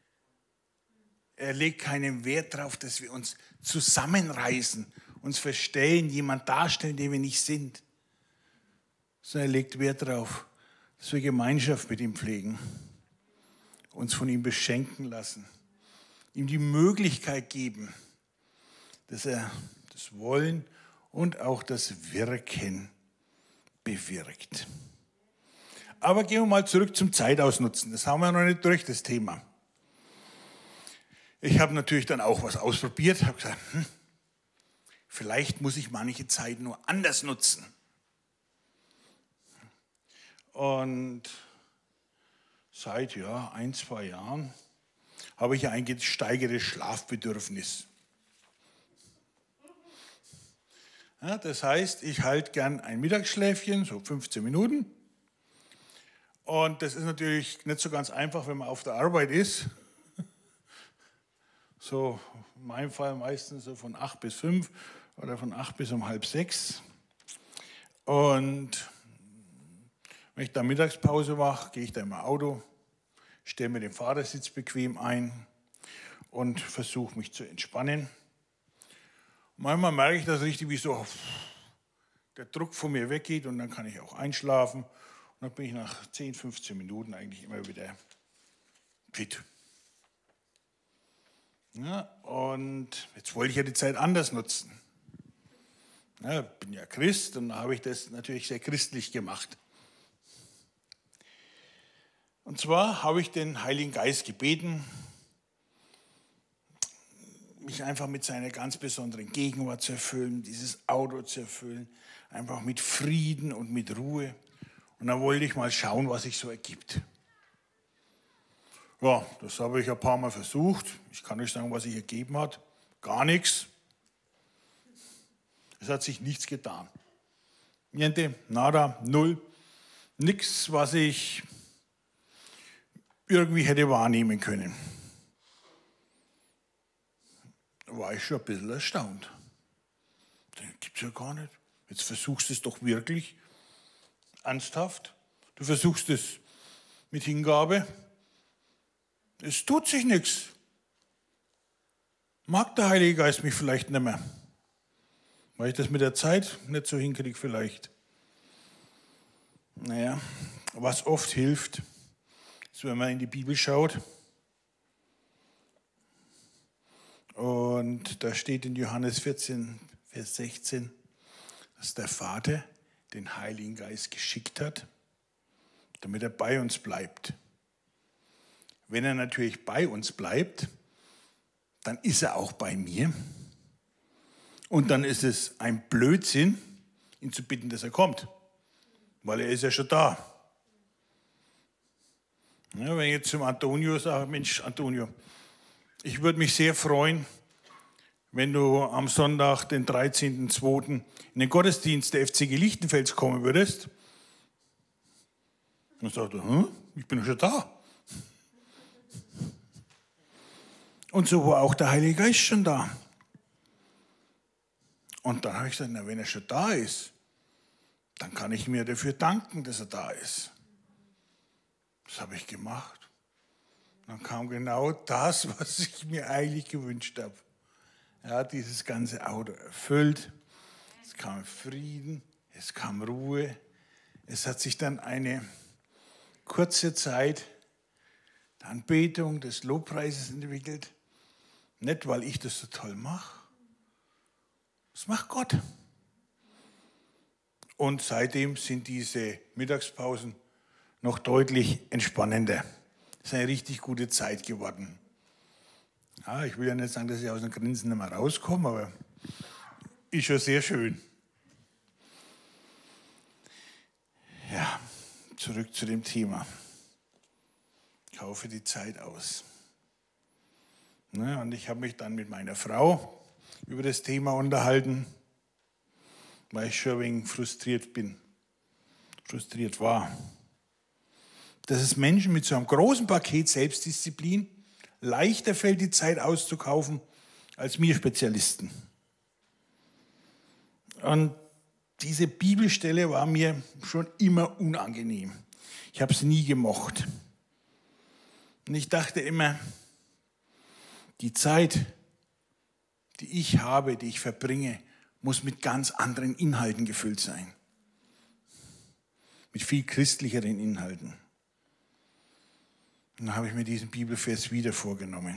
Er legt keinen Wert darauf, dass wir uns zusammenreißen, uns verstellen, jemand darstellen, den wir nicht sind. Sondern er legt Wert darauf, dass wir Gemeinschaft mit ihm pflegen, uns von ihm beschenken lassen, ihm die Möglichkeit geben, dass er das Wollen und auch das Wirken bewirkt. Aber gehen wir mal zurück zum Zeitausnutzen. Das haben wir noch nicht durch, das Thema. Ich habe natürlich dann auch was ausprobiert, habe gesagt, hm, vielleicht muss ich manche Zeit nur anders nutzen. Und seit ja, ein, zwei Jahren habe ich ein gesteigertes Schlafbedürfnis. Ja, das heißt, ich halte gern ein Mittagsschläfchen, so fünfzehn Minuten. Und das ist natürlich nicht so ganz einfach, wenn man auf der Arbeit ist. So in meinem Fall meistens so von acht bis fünf oder von acht bis um halb sechs. Und wenn ich da Mittagspause mache, gehe ich da in mein Auto, stelle mir den Fahrersitz bequem ein und versuche mich zu entspannen. Manchmal merke ich das richtig, wie so der Druck von mir weggeht und dann kann ich auch einschlafen. Und dann bin ich nach zehn, fünfzehn Minuten eigentlich immer wieder fit. Ja, und jetzt wollte ich ja die Zeit anders nutzen. Ja, ich bin ja Christ und da habe ich das natürlich sehr christlich gemacht. Und zwar habe ich den Heiligen Geist gebeten, mich einfach mit seiner ganz besonderen Gegenwart zu erfüllen, dieses Auto zu erfüllen, einfach mit Frieden und mit Ruhe. Und dann wollte ich mal schauen, was sich so ergibt. Ja, das habe ich ein paar Mal versucht. Ich kann nicht sagen, was sich ergeben hat. Gar nichts. Es hat sich nichts getan. Niente, nada, null. Nichts, was ich irgendwie hätte wahrnehmen können. Da war ich schon ein bisschen erstaunt. Das gibt es ja gar nicht. Jetzt versuchst du es doch wirklich ernsthaft. Du versuchst es mit Hingabe. Es tut sich nichts. Mag der Heilige Geist mich vielleicht nicht mehr. Weil ich das mit der Zeit nicht so hinkriege vielleicht. Naja, was oft hilft, ist, wenn man in die Bibel schaut. Und da steht in Johannes vierzehn, Vers sechzehn, dass der Vater den Heiligen Geist geschickt hat, damit er bei uns bleibt. Wenn er natürlich bei uns bleibt, dann ist er auch bei mir. Und dann ist es ein Blödsinn, ihn zu bitten, dass er kommt. Weil er ist ja schon da. Ja, wenn ich jetzt zum Antonio sage, Mensch, Antonio, ich würde mich sehr freuen, wenn du am Sonntag, den dreizehnten zweiten in den Gottesdienst der F C G Lichtenfels kommen würdest. Dann sagt er, hm, ich bin ja schon da. Und so war auch der Heilige Geist schon da. Und dann habe ich gesagt, na, wenn er schon da ist, dann kann ich mir dafür danken, dass er da ist. Das habe ich gemacht. Dann kam genau das, was ich mir eigentlich gewünscht habe. Er hat dieses ganze Auto erfüllt. Es kam Frieden, es kam Ruhe. Es hat sich dann eine kurze Zeit der Anbetung, des Lobpreises entwickelt. Nicht, weil ich das so toll mache. Das macht Gott. Und seitdem sind diese Mittagspausen noch deutlich entspannender. Es ist eine richtig gute Zeit geworden. Ja, ich will ja nicht sagen, dass ich aus den Grinsen nicht mehr rauskomme, aber ist schon sehr schön. Ja, zurück zu dem Thema. Kaufe die Zeit aus. Ja, und ich habe mich dann mit meiner Frau über das Thema unterhalten, weil ich schon ein wenig frustriert bin, frustriert war. Dass es Menschen mit so einem großen Paket Selbstdisziplin leichter fällt, die Zeit auszukaufen, als mir Spezialisten. Und diese Bibelstelle war mir schon immer unangenehm. Ich habe es nie gemocht. Und ich dachte immer, die Zeit, die ich habe, die ich verbringe, muss mit ganz anderen Inhalten gefüllt sein. Mit viel christlicheren Inhalten. Und dann habe ich mir diesen Bibelvers wieder vorgenommen.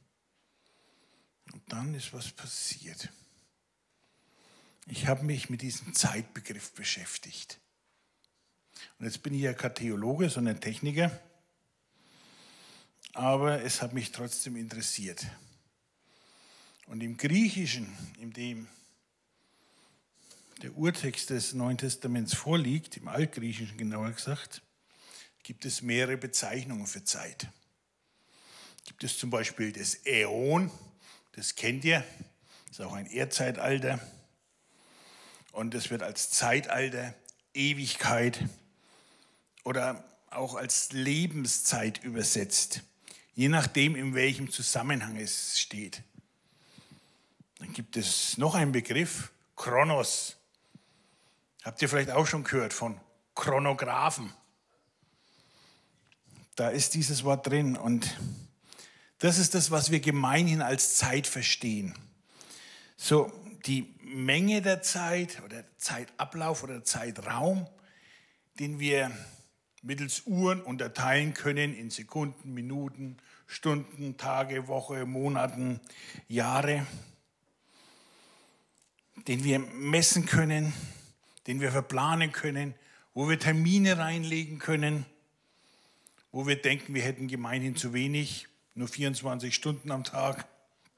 Und dann ist was passiert. Ich habe mich mit diesem Zeitbegriff beschäftigt. Und jetzt bin ich ja kein Theologe, sondern Techniker. Aber es hat mich trotzdem interessiert. Und im Griechischen, in dem der Urtext des Neuen Testaments vorliegt, im Altgriechischen genauer gesagt, gibt es mehrere Bezeichnungen für Zeit. Gibt es zum Beispiel das Äon, das kennt ihr, ist auch ein Erdzeitalter. Und das wird als Zeitalter, Ewigkeit oder auch als Lebenszeit übersetzt, je nachdem, in welchem Zusammenhang es steht. Dann gibt es noch einen Begriff, Chronos. Habt ihr vielleicht auch schon gehört von Chronographen? Da ist dieses Wort drin und das ist das, was wir gemeinhin als Zeit verstehen. So die Menge der Zeit oder Zeitablauf oder Zeitraum, den wir mittels Uhren unterteilen können in Sekunden, Minuten, Stunden, Tage, Woche, Monaten, Jahre, den wir messen können, den wir verplanen können, wo wir Termine reinlegen können, wo wir denken, wir hätten gemeinhin zu wenig, nur vierundzwanzig Stunden am Tag.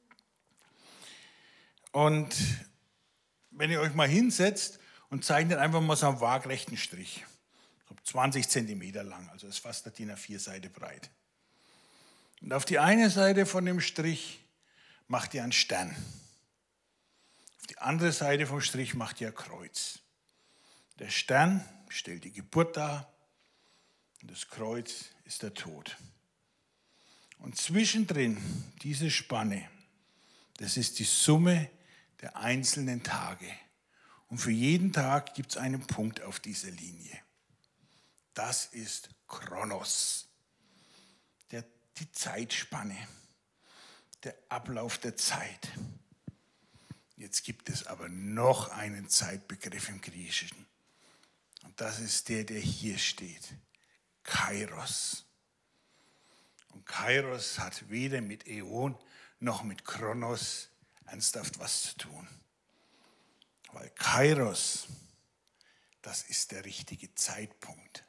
Und wenn ihr euch mal hinsetzt und zeichnet einfach mal so einen waagrechten Strich, zwanzig Zentimeter lang, also ist fast eine DIN A vier Seite breit. Und auf die eine Seite von dem Strich macht ihr einen Stern. Auf die andere Seite vom Strich macht ihr ein Kreuz. Der Stern stellt die Geburt dar und das Kreuz ist der Tod. Und zwischendrin, diese Spanne, das ist die Summe der einzelnen Tage. Und für jeden Tag gibt es einen Punkt auf dieser Linie. Das ist Chronos, der, die Zeitspanne, der Ablauf der Zeit. Jetzt gibt es aber noch einen Zeitbegriff im Griechischen. Und das ist der, der hier steht. Kairos. Und Kairos hat weder mit Äon noch mit Chronos ernsthaft was zu tun. Weil Kairos, das ist der richtige Zeitpunkt.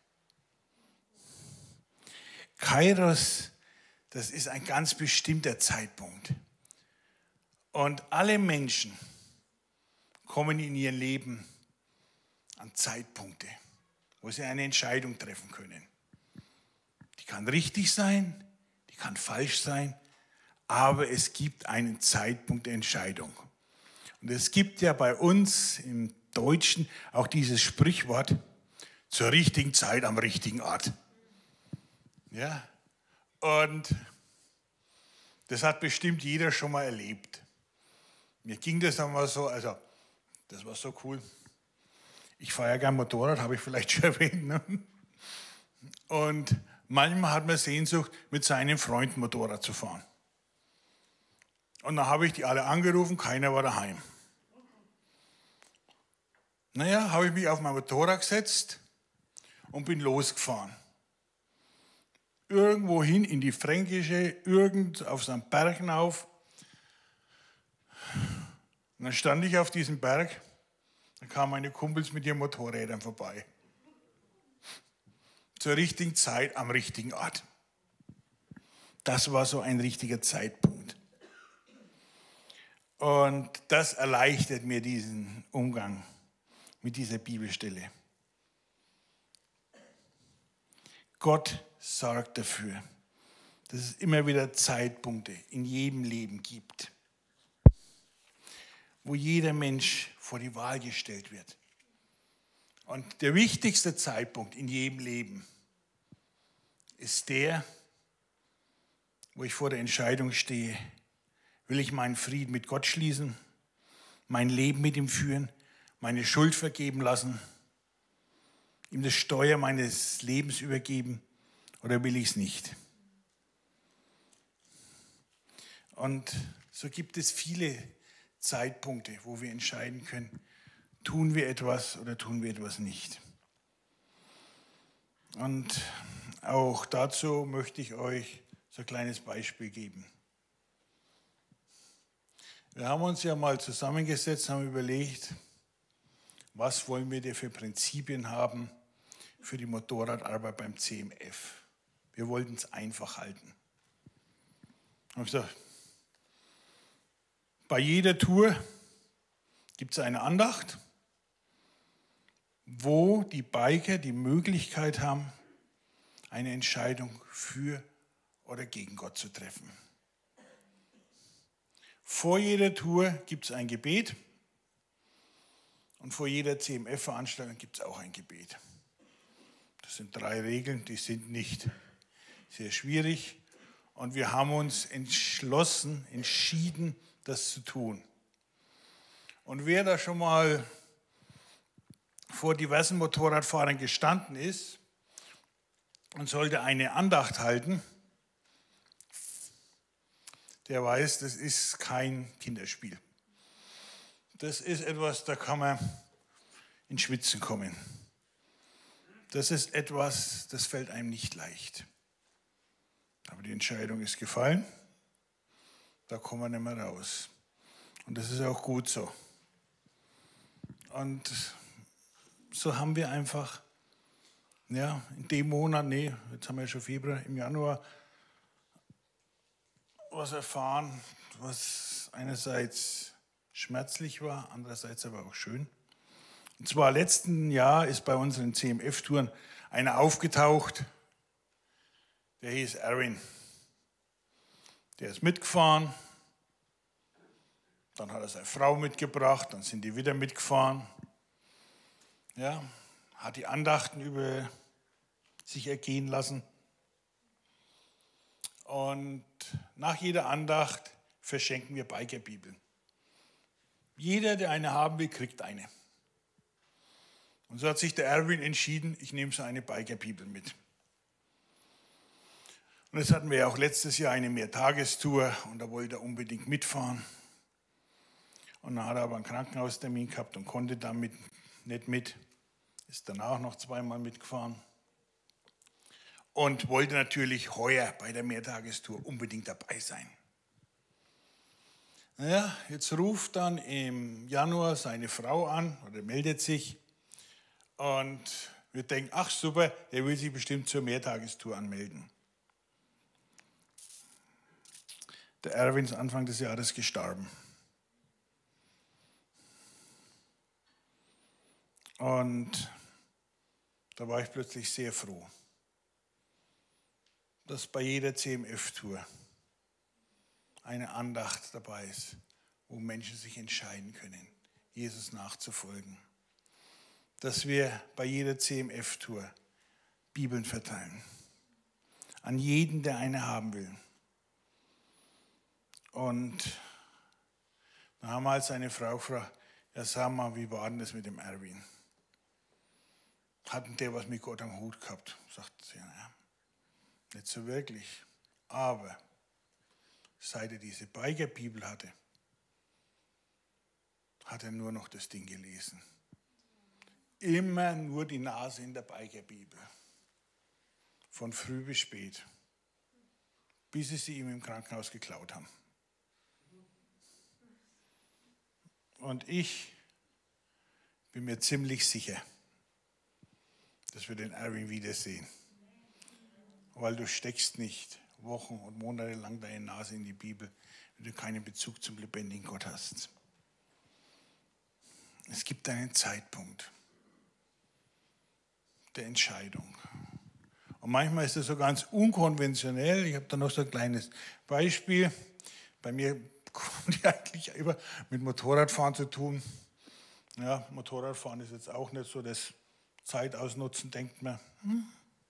Kairos, das ist ein ganz bestimmter Zeitpunkt. Und alle Menschen kommen in ihr Leben an Zeitpunkte, wo sie eine Entscheidung treffen können. Die kann richtig sein, die kann falsch sein, aber es gibt einen Zeitpunkt der Entscheidung. Und es gibt ja bei uns im Deutschen auch dieses Sprichwort, zur richtigen Zeit am richtigen Ort. Ja, und das hat bestimmt jeder schon mal erlebt. Mir ging das einmal so, also das war so cool. Ich fahre ja gern Motorrad, habe ich vielleicht schon erwähnt. Ne? Und manchmal hat man Sehnsucht, mit seinem Freund Motorrad zu fahren. Und dann habe ich die alle angerufen, keiner war daheim. Naja, habe ich mich auf mein Motorrad gesetzt und bin losgefahren. Irgendwo hin in die Fränkische, irgend auf so einen Berg hinauf. Und dann stand ich auf diesem Berg, dann kamen meine Kumpels mit ihren Motorrädern vorbei. Zur richtigen Zeit, am richtigen Ort. Das war so ein richtiger Zeitpunkt. Und das erleichtert mir diesen Umgang mit dieser Bibelstelle. Gott sorgt dafür, dass es immer wieder Zeitpunkte in jedem Leben gibt, wo jeder Mensch vor die Wahl gestellt wird. Und der wichtigste Zeitpunkt in jedem Leben ist der, wo ich vor der Entscheidung stehe, will ich meinen Frieden mit Gott schließen, mein Leben mit ihm führen, meine Schuld vergeben lassen, ihm das Steuer meines Lebens übergeben oder will ich es nicht? Und so gibt es viele Zeitpunkte, wo wir entscheiden können, tun wir etwas oder tun wir etwas nicht. Und auch dazu möchte ich euch so ein kleines Beispiel geben. Wir haben uns ja mal zusammengesetzt, haben überlegt, was wollen wir denn für Prinzipien haben für die Motorradarbeit beim C M F. Wir wollten es einfach halten. Ich habe gesagt, bei jeder Tour gibt es eine Andacht, wo die Biker die Möglichkeit haben, eine Entscheidung für oder gegen Gott zu treffen. Vor jeder Tour gibt es ein Gebet und vor jeder C M F-Veranstaltung gibt es auch ein Gebet. das sind drei Regeln, die sind nicht sehr schwierig. Und wir haben uns entschlossen, entschieden, das zu tun. Und wer da schon mal vor diversen Motorradfahrern gestanden ist und sollte eine Andacht halten, der weiß, das ist kein Kinderspiel. Das ist etwas, da kann man ins Schwitzen kommen. Das ist etwas, das fällt einem nicht leicht. Aber die Entscheidung ist gefallen, da kommen wir nicht mehr raus. Und das ist auch gut so. Und so haben wir einfach, ja, in dem Monat, nee, jetzt haben wir ja schon Februar, im Januar, was erfahren, was einerseits schmerzlich war, andererseits aber auch schön. Und zwar letzten Jahr ist bei unseren C M F-Touren einer aufgetaucht, der hieß Erwin. Der ist mitgefahren, dann hat er seine Frau mitgebracht, dann sind die wieder mitgefahren. Ja, hat die Andachten über sich ergehen lassen. Und nach jeder Andacht verschenken wir Bikerbibeln. Jeder, der eine haben will, kriegt eine. Und so hat sich der Erwin entschieden, ich nehme so eine Bikerbibel mit. Und jetzt hatten wir ja auch letztes Jahr eine Mehrtagestour und da wollte er unbedingt mitfahren. Und dann hat er aber einen Krankenhaustermin gehabt und konnte damit nicht mit. Ist danach noch zweimal mitgefahren. Und wollte natürlich heuer bei der Mehrtagestour unbedingt dabei sein. Naja, jetzt ruft dann im Januar seine Frau an oder meldet sich und wir denken, ach super, der will sich bestimmt zur Mehrtagestour anmelden. Der Erwin ist Anfang des Jahres gestorben. Und da war ich plötzlich sehr froh, dass bei jeder C M F-Tour eine Andacht dabei ist, wo Menschen sich entscheiden können, Jesus nachzufolgen. Dass wir bei jeder C M F-Tour Bibeln verteilen. An jeden, der eine haben will. Und dann haben wir halt seine Frau gefragt, ja sag mal, wie war denn das mit dem Erwin? Hatten der was mit Gott am Hut gehabt? Sagt sie, ja, nicht so wirklich. Aber seit er diese Bikerbibel hatte, hat er nur noch das Ding gelesen. Immer nur die Nase in der Bikerbibel. Von früh bis spät. Bis sie sie ihm im Krankenhaus geklaut haben. Und ich bin mir ziemlich sicher, dass wir den Erwin wiedersehen. Weil du steckst nicht Wochen und Monate lang deine Nase in die Bibel, wenn du keinen Bezug zum lebendigen Gott hast. Es gibt einen Zeitpunkt der Entscheidung. Und manchmal ist es so ganz unkonventionell. Ich habe da noch so ein kleines Beispiel. Bei mir kommt ja eigentlich immer mit Motorradfahren zu tun. Ja, Motorradfahren ist jetzt auch nicht so das Zeit ausnutzen, denkt man. Hm.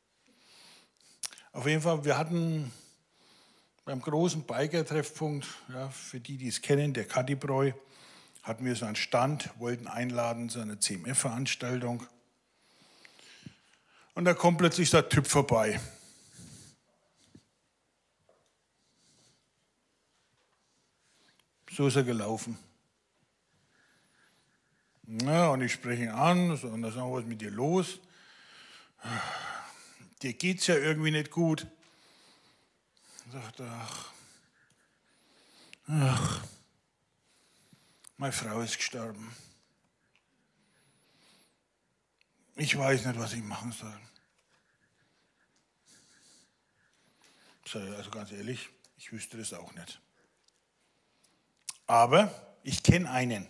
Auf jeden Fall, wir hatten beim großen Biker-Treffpunkt, ja, für die, die es kennen, der Kattibräu, hatten wir so einen Stand, wollten einladen zu einer C M F-Veranstaltung. Und da kommt plötzlich der Typ vorbei. So ist er gelaufen. Ja, und ich spreche ihn an und dann sagen wir, was ist mit dir los? Dir geht's ja irgendwie nicht gut. Ich sagte, ach, ach, meine Frau ist gestorben. Ich weiß nicht, was ich machen soll. Ich sage, also ganz ehrlich, ich wüsste das auch nicht. Aber ich kenne einen,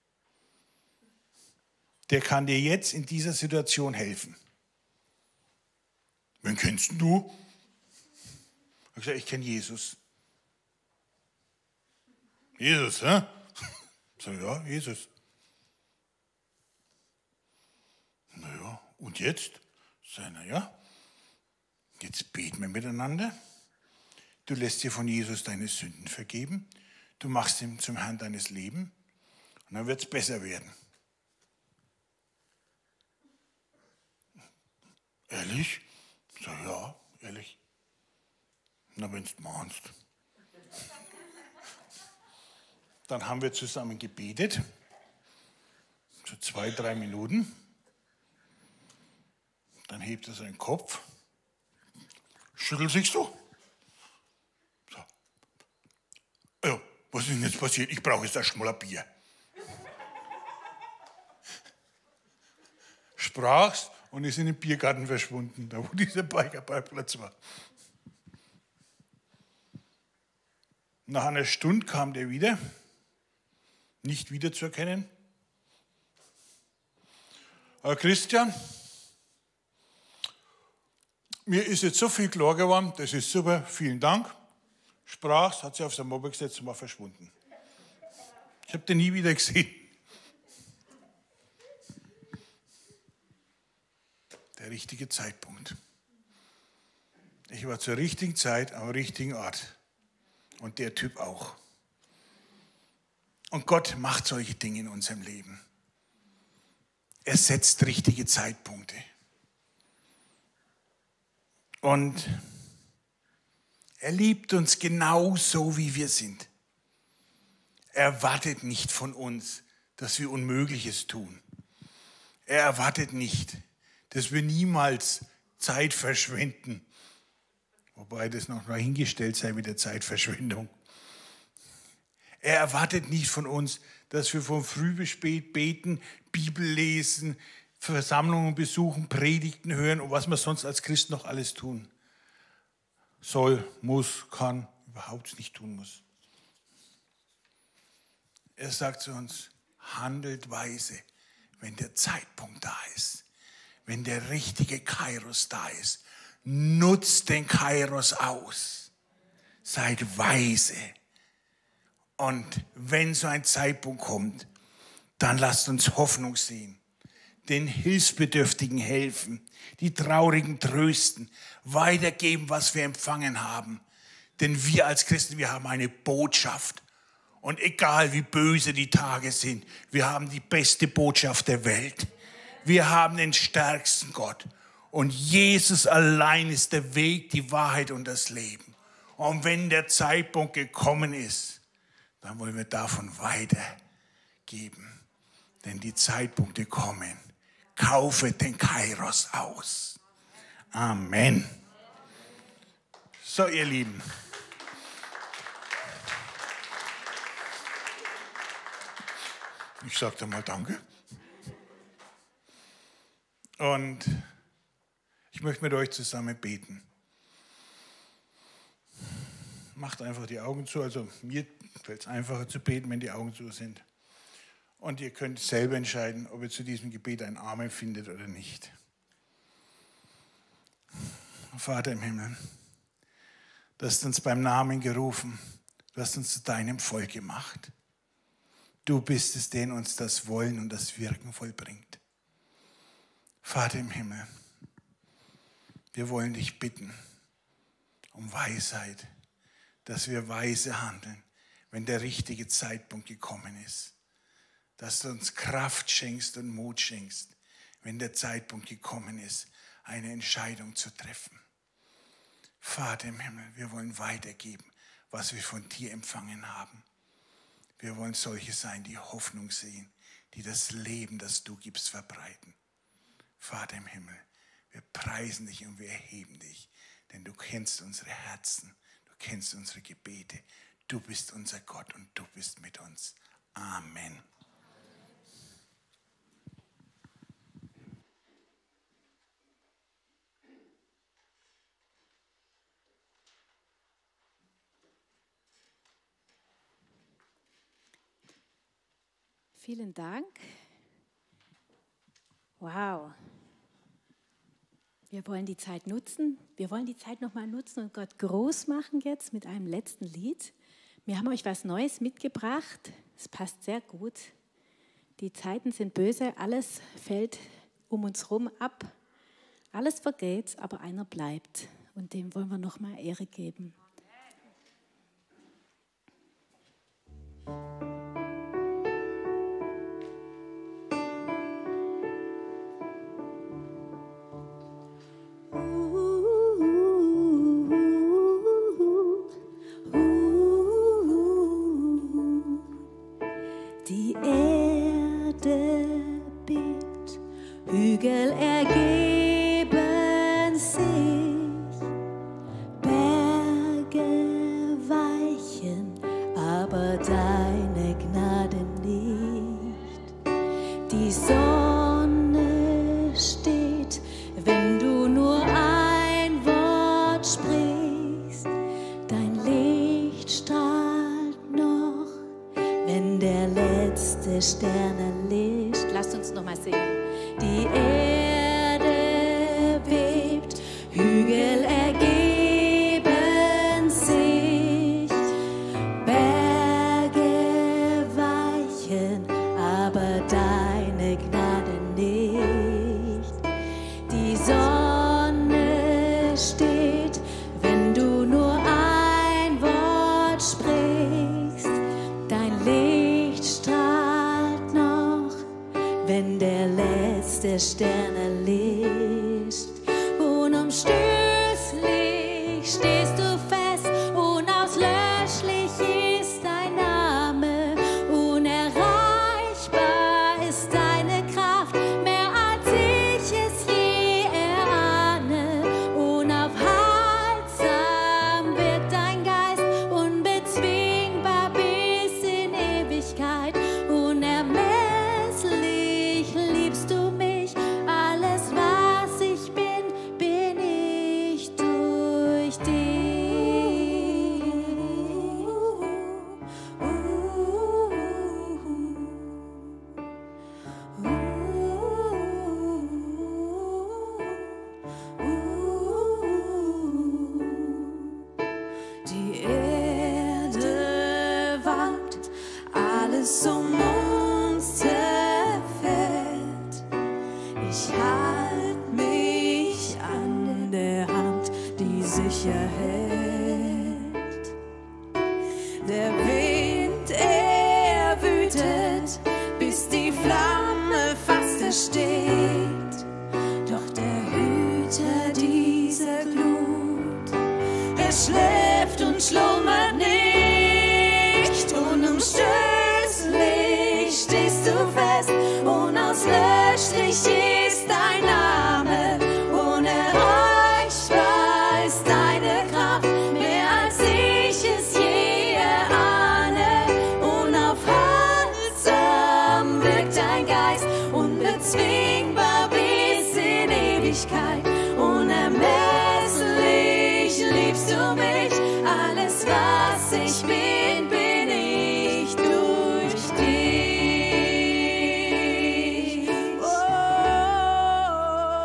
der kann dir jetzt in dieser Situation helfen. Wen kennst du? Ich habe gesagt, ich kenne Jesus. Jesus, hä? Ich sage, ja, Jesus. Naja, und jetzt? Sag ich, na ja, jetzt beten wir miteinander. Du lässt dir von Jesus deine Sünden vergeben. Du machst ihn zum Herrn deines Lebens. Und dann wird es besser werden. Ehrlich? So, ja, ehrlich. Na, wenn du meinst. Dann haben wir zusammen gebetet. So zwei, drei Minuten. Dann hebt er seinen Kopf, schüttelt sich so. so. Ja, was ist denn jetzt passiert? Ich brauche jetzt erst mal ein Bier. Sprach's und ist in den Biergarten verschwunden, da wo dieser Bikerparkplatz war. Nach einer Stunde kam der wieder, nicht wiederzuerkennen. Aber Christian, mir ist jetzt so viel klar geworden, das ist super, vielen Dank. Sprach's, hat sich auf sein Mobile gesetzt und war verschwunden. Ich habe den nie wieder gesehen. Der richtige Zeitpunkt. Ich war zur richtigen Zeit am richtigen Ort. Und der Typ auch. Und Gott macht solche Dinge in unserem Leben. Er setzt richtige Zeitpunkte. Und er liebt uns genau so, wie wir sind. Er erwartet nicht von uns, dass wir Unmögliches tun. Er erwartet nicht, dass wir niemals Zeit verschwenden. Wobei das noch dahingestellt sei mit der Zeitverschwendung. Er erwartet nicht von uns, dass wir von früh bis spät beten, Bibel lesen, Versammlungen besuchen, Predigten hören und was man sonst als Christ noch alles tun soll, muss, kann, überhaupt nicht tun muss. Er sagt zu uns, handelt weise, wenn der Zeitpunkt da ist, wenn der richtige Kairos da ist. Nutzt den Kairos aus. Seid weise. Und wenn so ein Zeitpunkt kommt, dann lasst uns Hoffnung sehen. Den Hilfsbedürftigen helfen, die Traurigen trösten, weitergeben, was wir empfangen haben. Denn wir als Christen, wir haben eine Botschaft. Und egal wie böse die Tage sind, wir haben die beste Botschaft der Welt. Wir haben den stärksten Gott. Und Jesus allein ist der Weg, die Wahrheit und das Leben. Und wenn der Zeitpunkt gekommen ist, dann wollen wir davon weitergeben. Denn die Zeitpunkte kommen. Kaufe den Kairos aus. Amen. So, ihr Lieben. Ich sage dann mal Danke. Und ich möchte mit euch zusammen beten. Macht einfach die Augen zu. Also mir fällt es einfacher zu beten, wenn die Augen zu sind. Und ihr könnt selber entscheiden, ob ihr zu diesem Gebet ein Amen findet oder nicht. Vater im Himmel, du hast uns beim Namen gerufen. Du hast uns zu deinem Volk gemacht. Du bist es, der in uns das Wollen und das Wirken vollbringt. Vater im Himmel, wir wollen dich bitten um Weisheit, dass wir weise handeln, wenn der richtige Zeitpunkt gekommen ist. Dass du uns Kraft schenkst und Mut schenkst, wenn der Zeitpunkt gekommen ist, eine Entscheidung zu treffen. Vater im Himmel, wir wollen weitergeben, was wir von dir empfangen haben. Wir wollen solche sein, die Hoffnung sehen, die das Leben, das du gibst, verbreiten. Vater im Himmel, wir preisen dich und wir erheben dich, denn du kennst unsere Herzen, du kennst unsere Gebete. Du bist unser Gott und du bist mit uns. Amen. Vielen Dank. Wow. Wir wollen die Zeit nutzen. Wir wollen die Zeit nochmal nutzen und Gott groß machen jetzt mit einem letzten Lied. Wir haben euch was Neues mitgebracht. Es passt sehr gut. Die Zeiten sind böse. Alles fällt um uns herum ab. Alles vergeht, aber einer bleibt. Und dem wollen wir nochmal Ehre geben. Die Erde bebt, Hügel ergeben sich, Berge weichen, aber deine Gnade nicht. Die Sonne steht, wenn du nur ein Wort sprichst, dein Licht strahlt noch, wenn der letzte Stern erlischt. Lasst uns noch mal singen. Die Erde bebt, Hügel ergeben sich, Berge weichen, aber deine Gnade nicht. Die Sonne steht, wenn du nur ein Wort sprichst, dein Licht strahlt noch, wenn der letzte Stern erlischt. Unumstößlich stehst du fest, unauslöschlich ist dein Name, unerreichbar ist deine Kraft, mehr als ich es je erahne. Unaufhaltsam wirkt dein Geist, unbezwingbar bis in Ewigkeit. Unermesslich liebst du mich, alles was ich bin, bin ich durch dich. Die Erde wankt, alles um uns zerfällt. Ich halte mich an der Hand, die sicher hält. Der Wind, er wütet, bis die Flamme fast ersteht. Doch der Hüter dieser Glut, er schläft und schlummert nicht. Unumstößlich stehst du fest, unauslöschlich ist dein Name, unerreichbar ist deine Kraft, mehr als ich es je erahne. Unaufhaltsam wirkt dein Geist, unbezwingbar bis in Ewigkeit. Unermesslich liebst du mich, alles was ich bin, bin ich durch dich. Oh.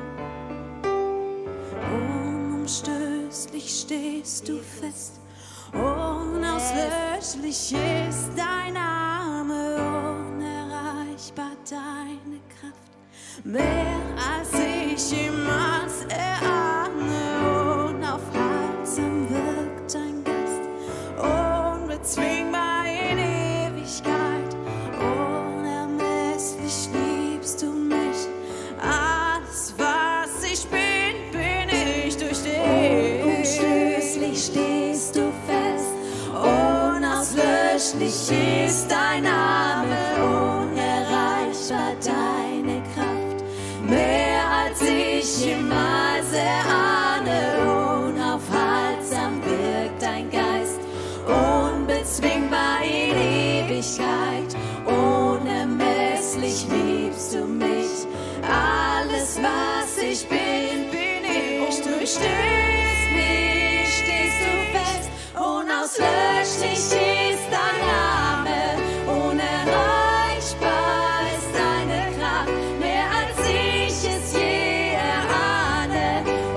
Unumstößlich stehst du fest, unauslöschlich ist dein Name, unerreichbar deine Kraft, mehr als ich jemals erahne. Unaufhaltsam wirkt dein Geist, unbezwingbar in Ewigkeit. Unermesslich liebst du mich, alles was ich bin, bin ich durch dich. Unumstößlich stehst du fest, unauslöschlich ist dein Name, unerreichbar deine Kraft, mehr als ich jemals erahne. Unaufhaltsam wirkt dein Geist, unbezwingbar in Ewigkeit. Unermesslich liebst du mich, alles was ich bin, bin ich durch dich. Stehst du fest, unauslöschlich ist dein Name, unerreichbar ist deine Kraft, mehr als ich es je erahne.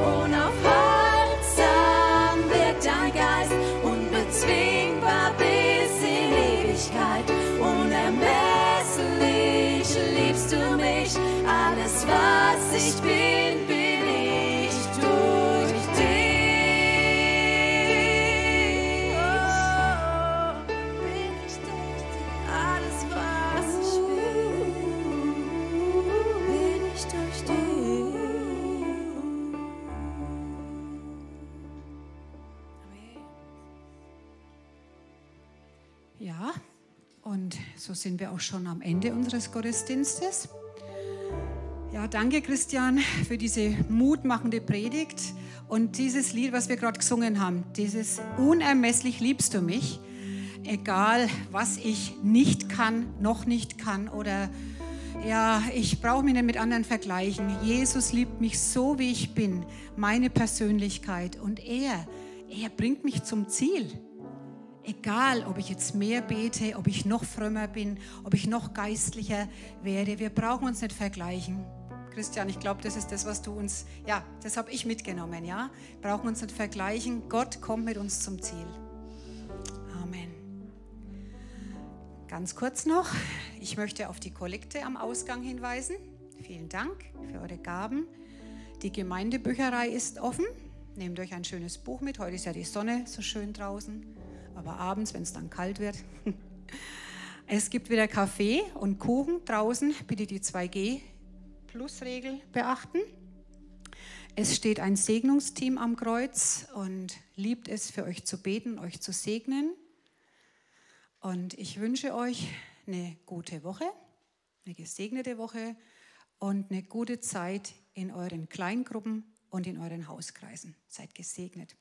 Unaufhaltsam wirkt dein Geist, unbezwingbar bis in Ewigkeit. Unermesslich liebst du mich, alles was ich bin, bin so sind wir auch schon am Ende unseres Gottesdienstes. Ja, danke Christian für diese mutmachende Predigt und dieses Lied, was wir gerade gesungen haben, dieses unermesslich liebst du mich, egal was ich nicht kann, noch nicht kann oder ja, ich brauche mich nicht mit anderen vergleichen. Jesus liebt mich so, wie ich bin, meine Persönlichkeit und er, er bringt mich zum Ziel. Egal, ob ich jetzt mehr bete, ob ich noch frömmer bin, ob ich noch geistlicher werde, wir brauchen uns nicht vergleichen. Christian, ich glaube, das ist das, was du uns, ja, das habe ich mitgenommen, ja. Wir brauchen uns nicht vergleichen. Gott kommt mit uns zum Ziel. Amen. Ganz kurz noch, ich möchte auf die Kollekte am Ausgang hinweisen. Vielen Dank für eure Gaben. Die Gemeindebücherei ist offen. Nehmt euch ein schönes Buch mit. Heute ist ja die Sonne so schön draußen, aber abends, wenn es dann kalt wird. Es gibt wieder Kaffee und Kuchen draußen. Bitte die zwei G Plus-Regel beachten. Es steht ein Segnungsteam am Kreuz und liebt es, für euch zu beten, euch zu segnen. Und ich wünsche euch eine gute Woche, eine gesegnete Woche und eine gute Zeit in euren Kleingruppen und in euren Hauskreisen. Seid gesegnet.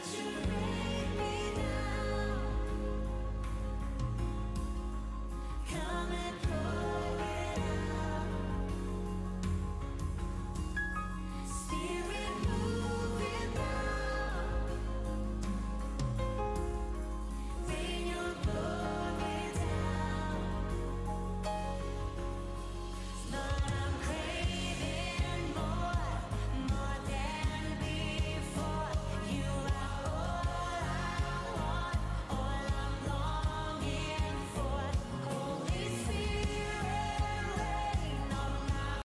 you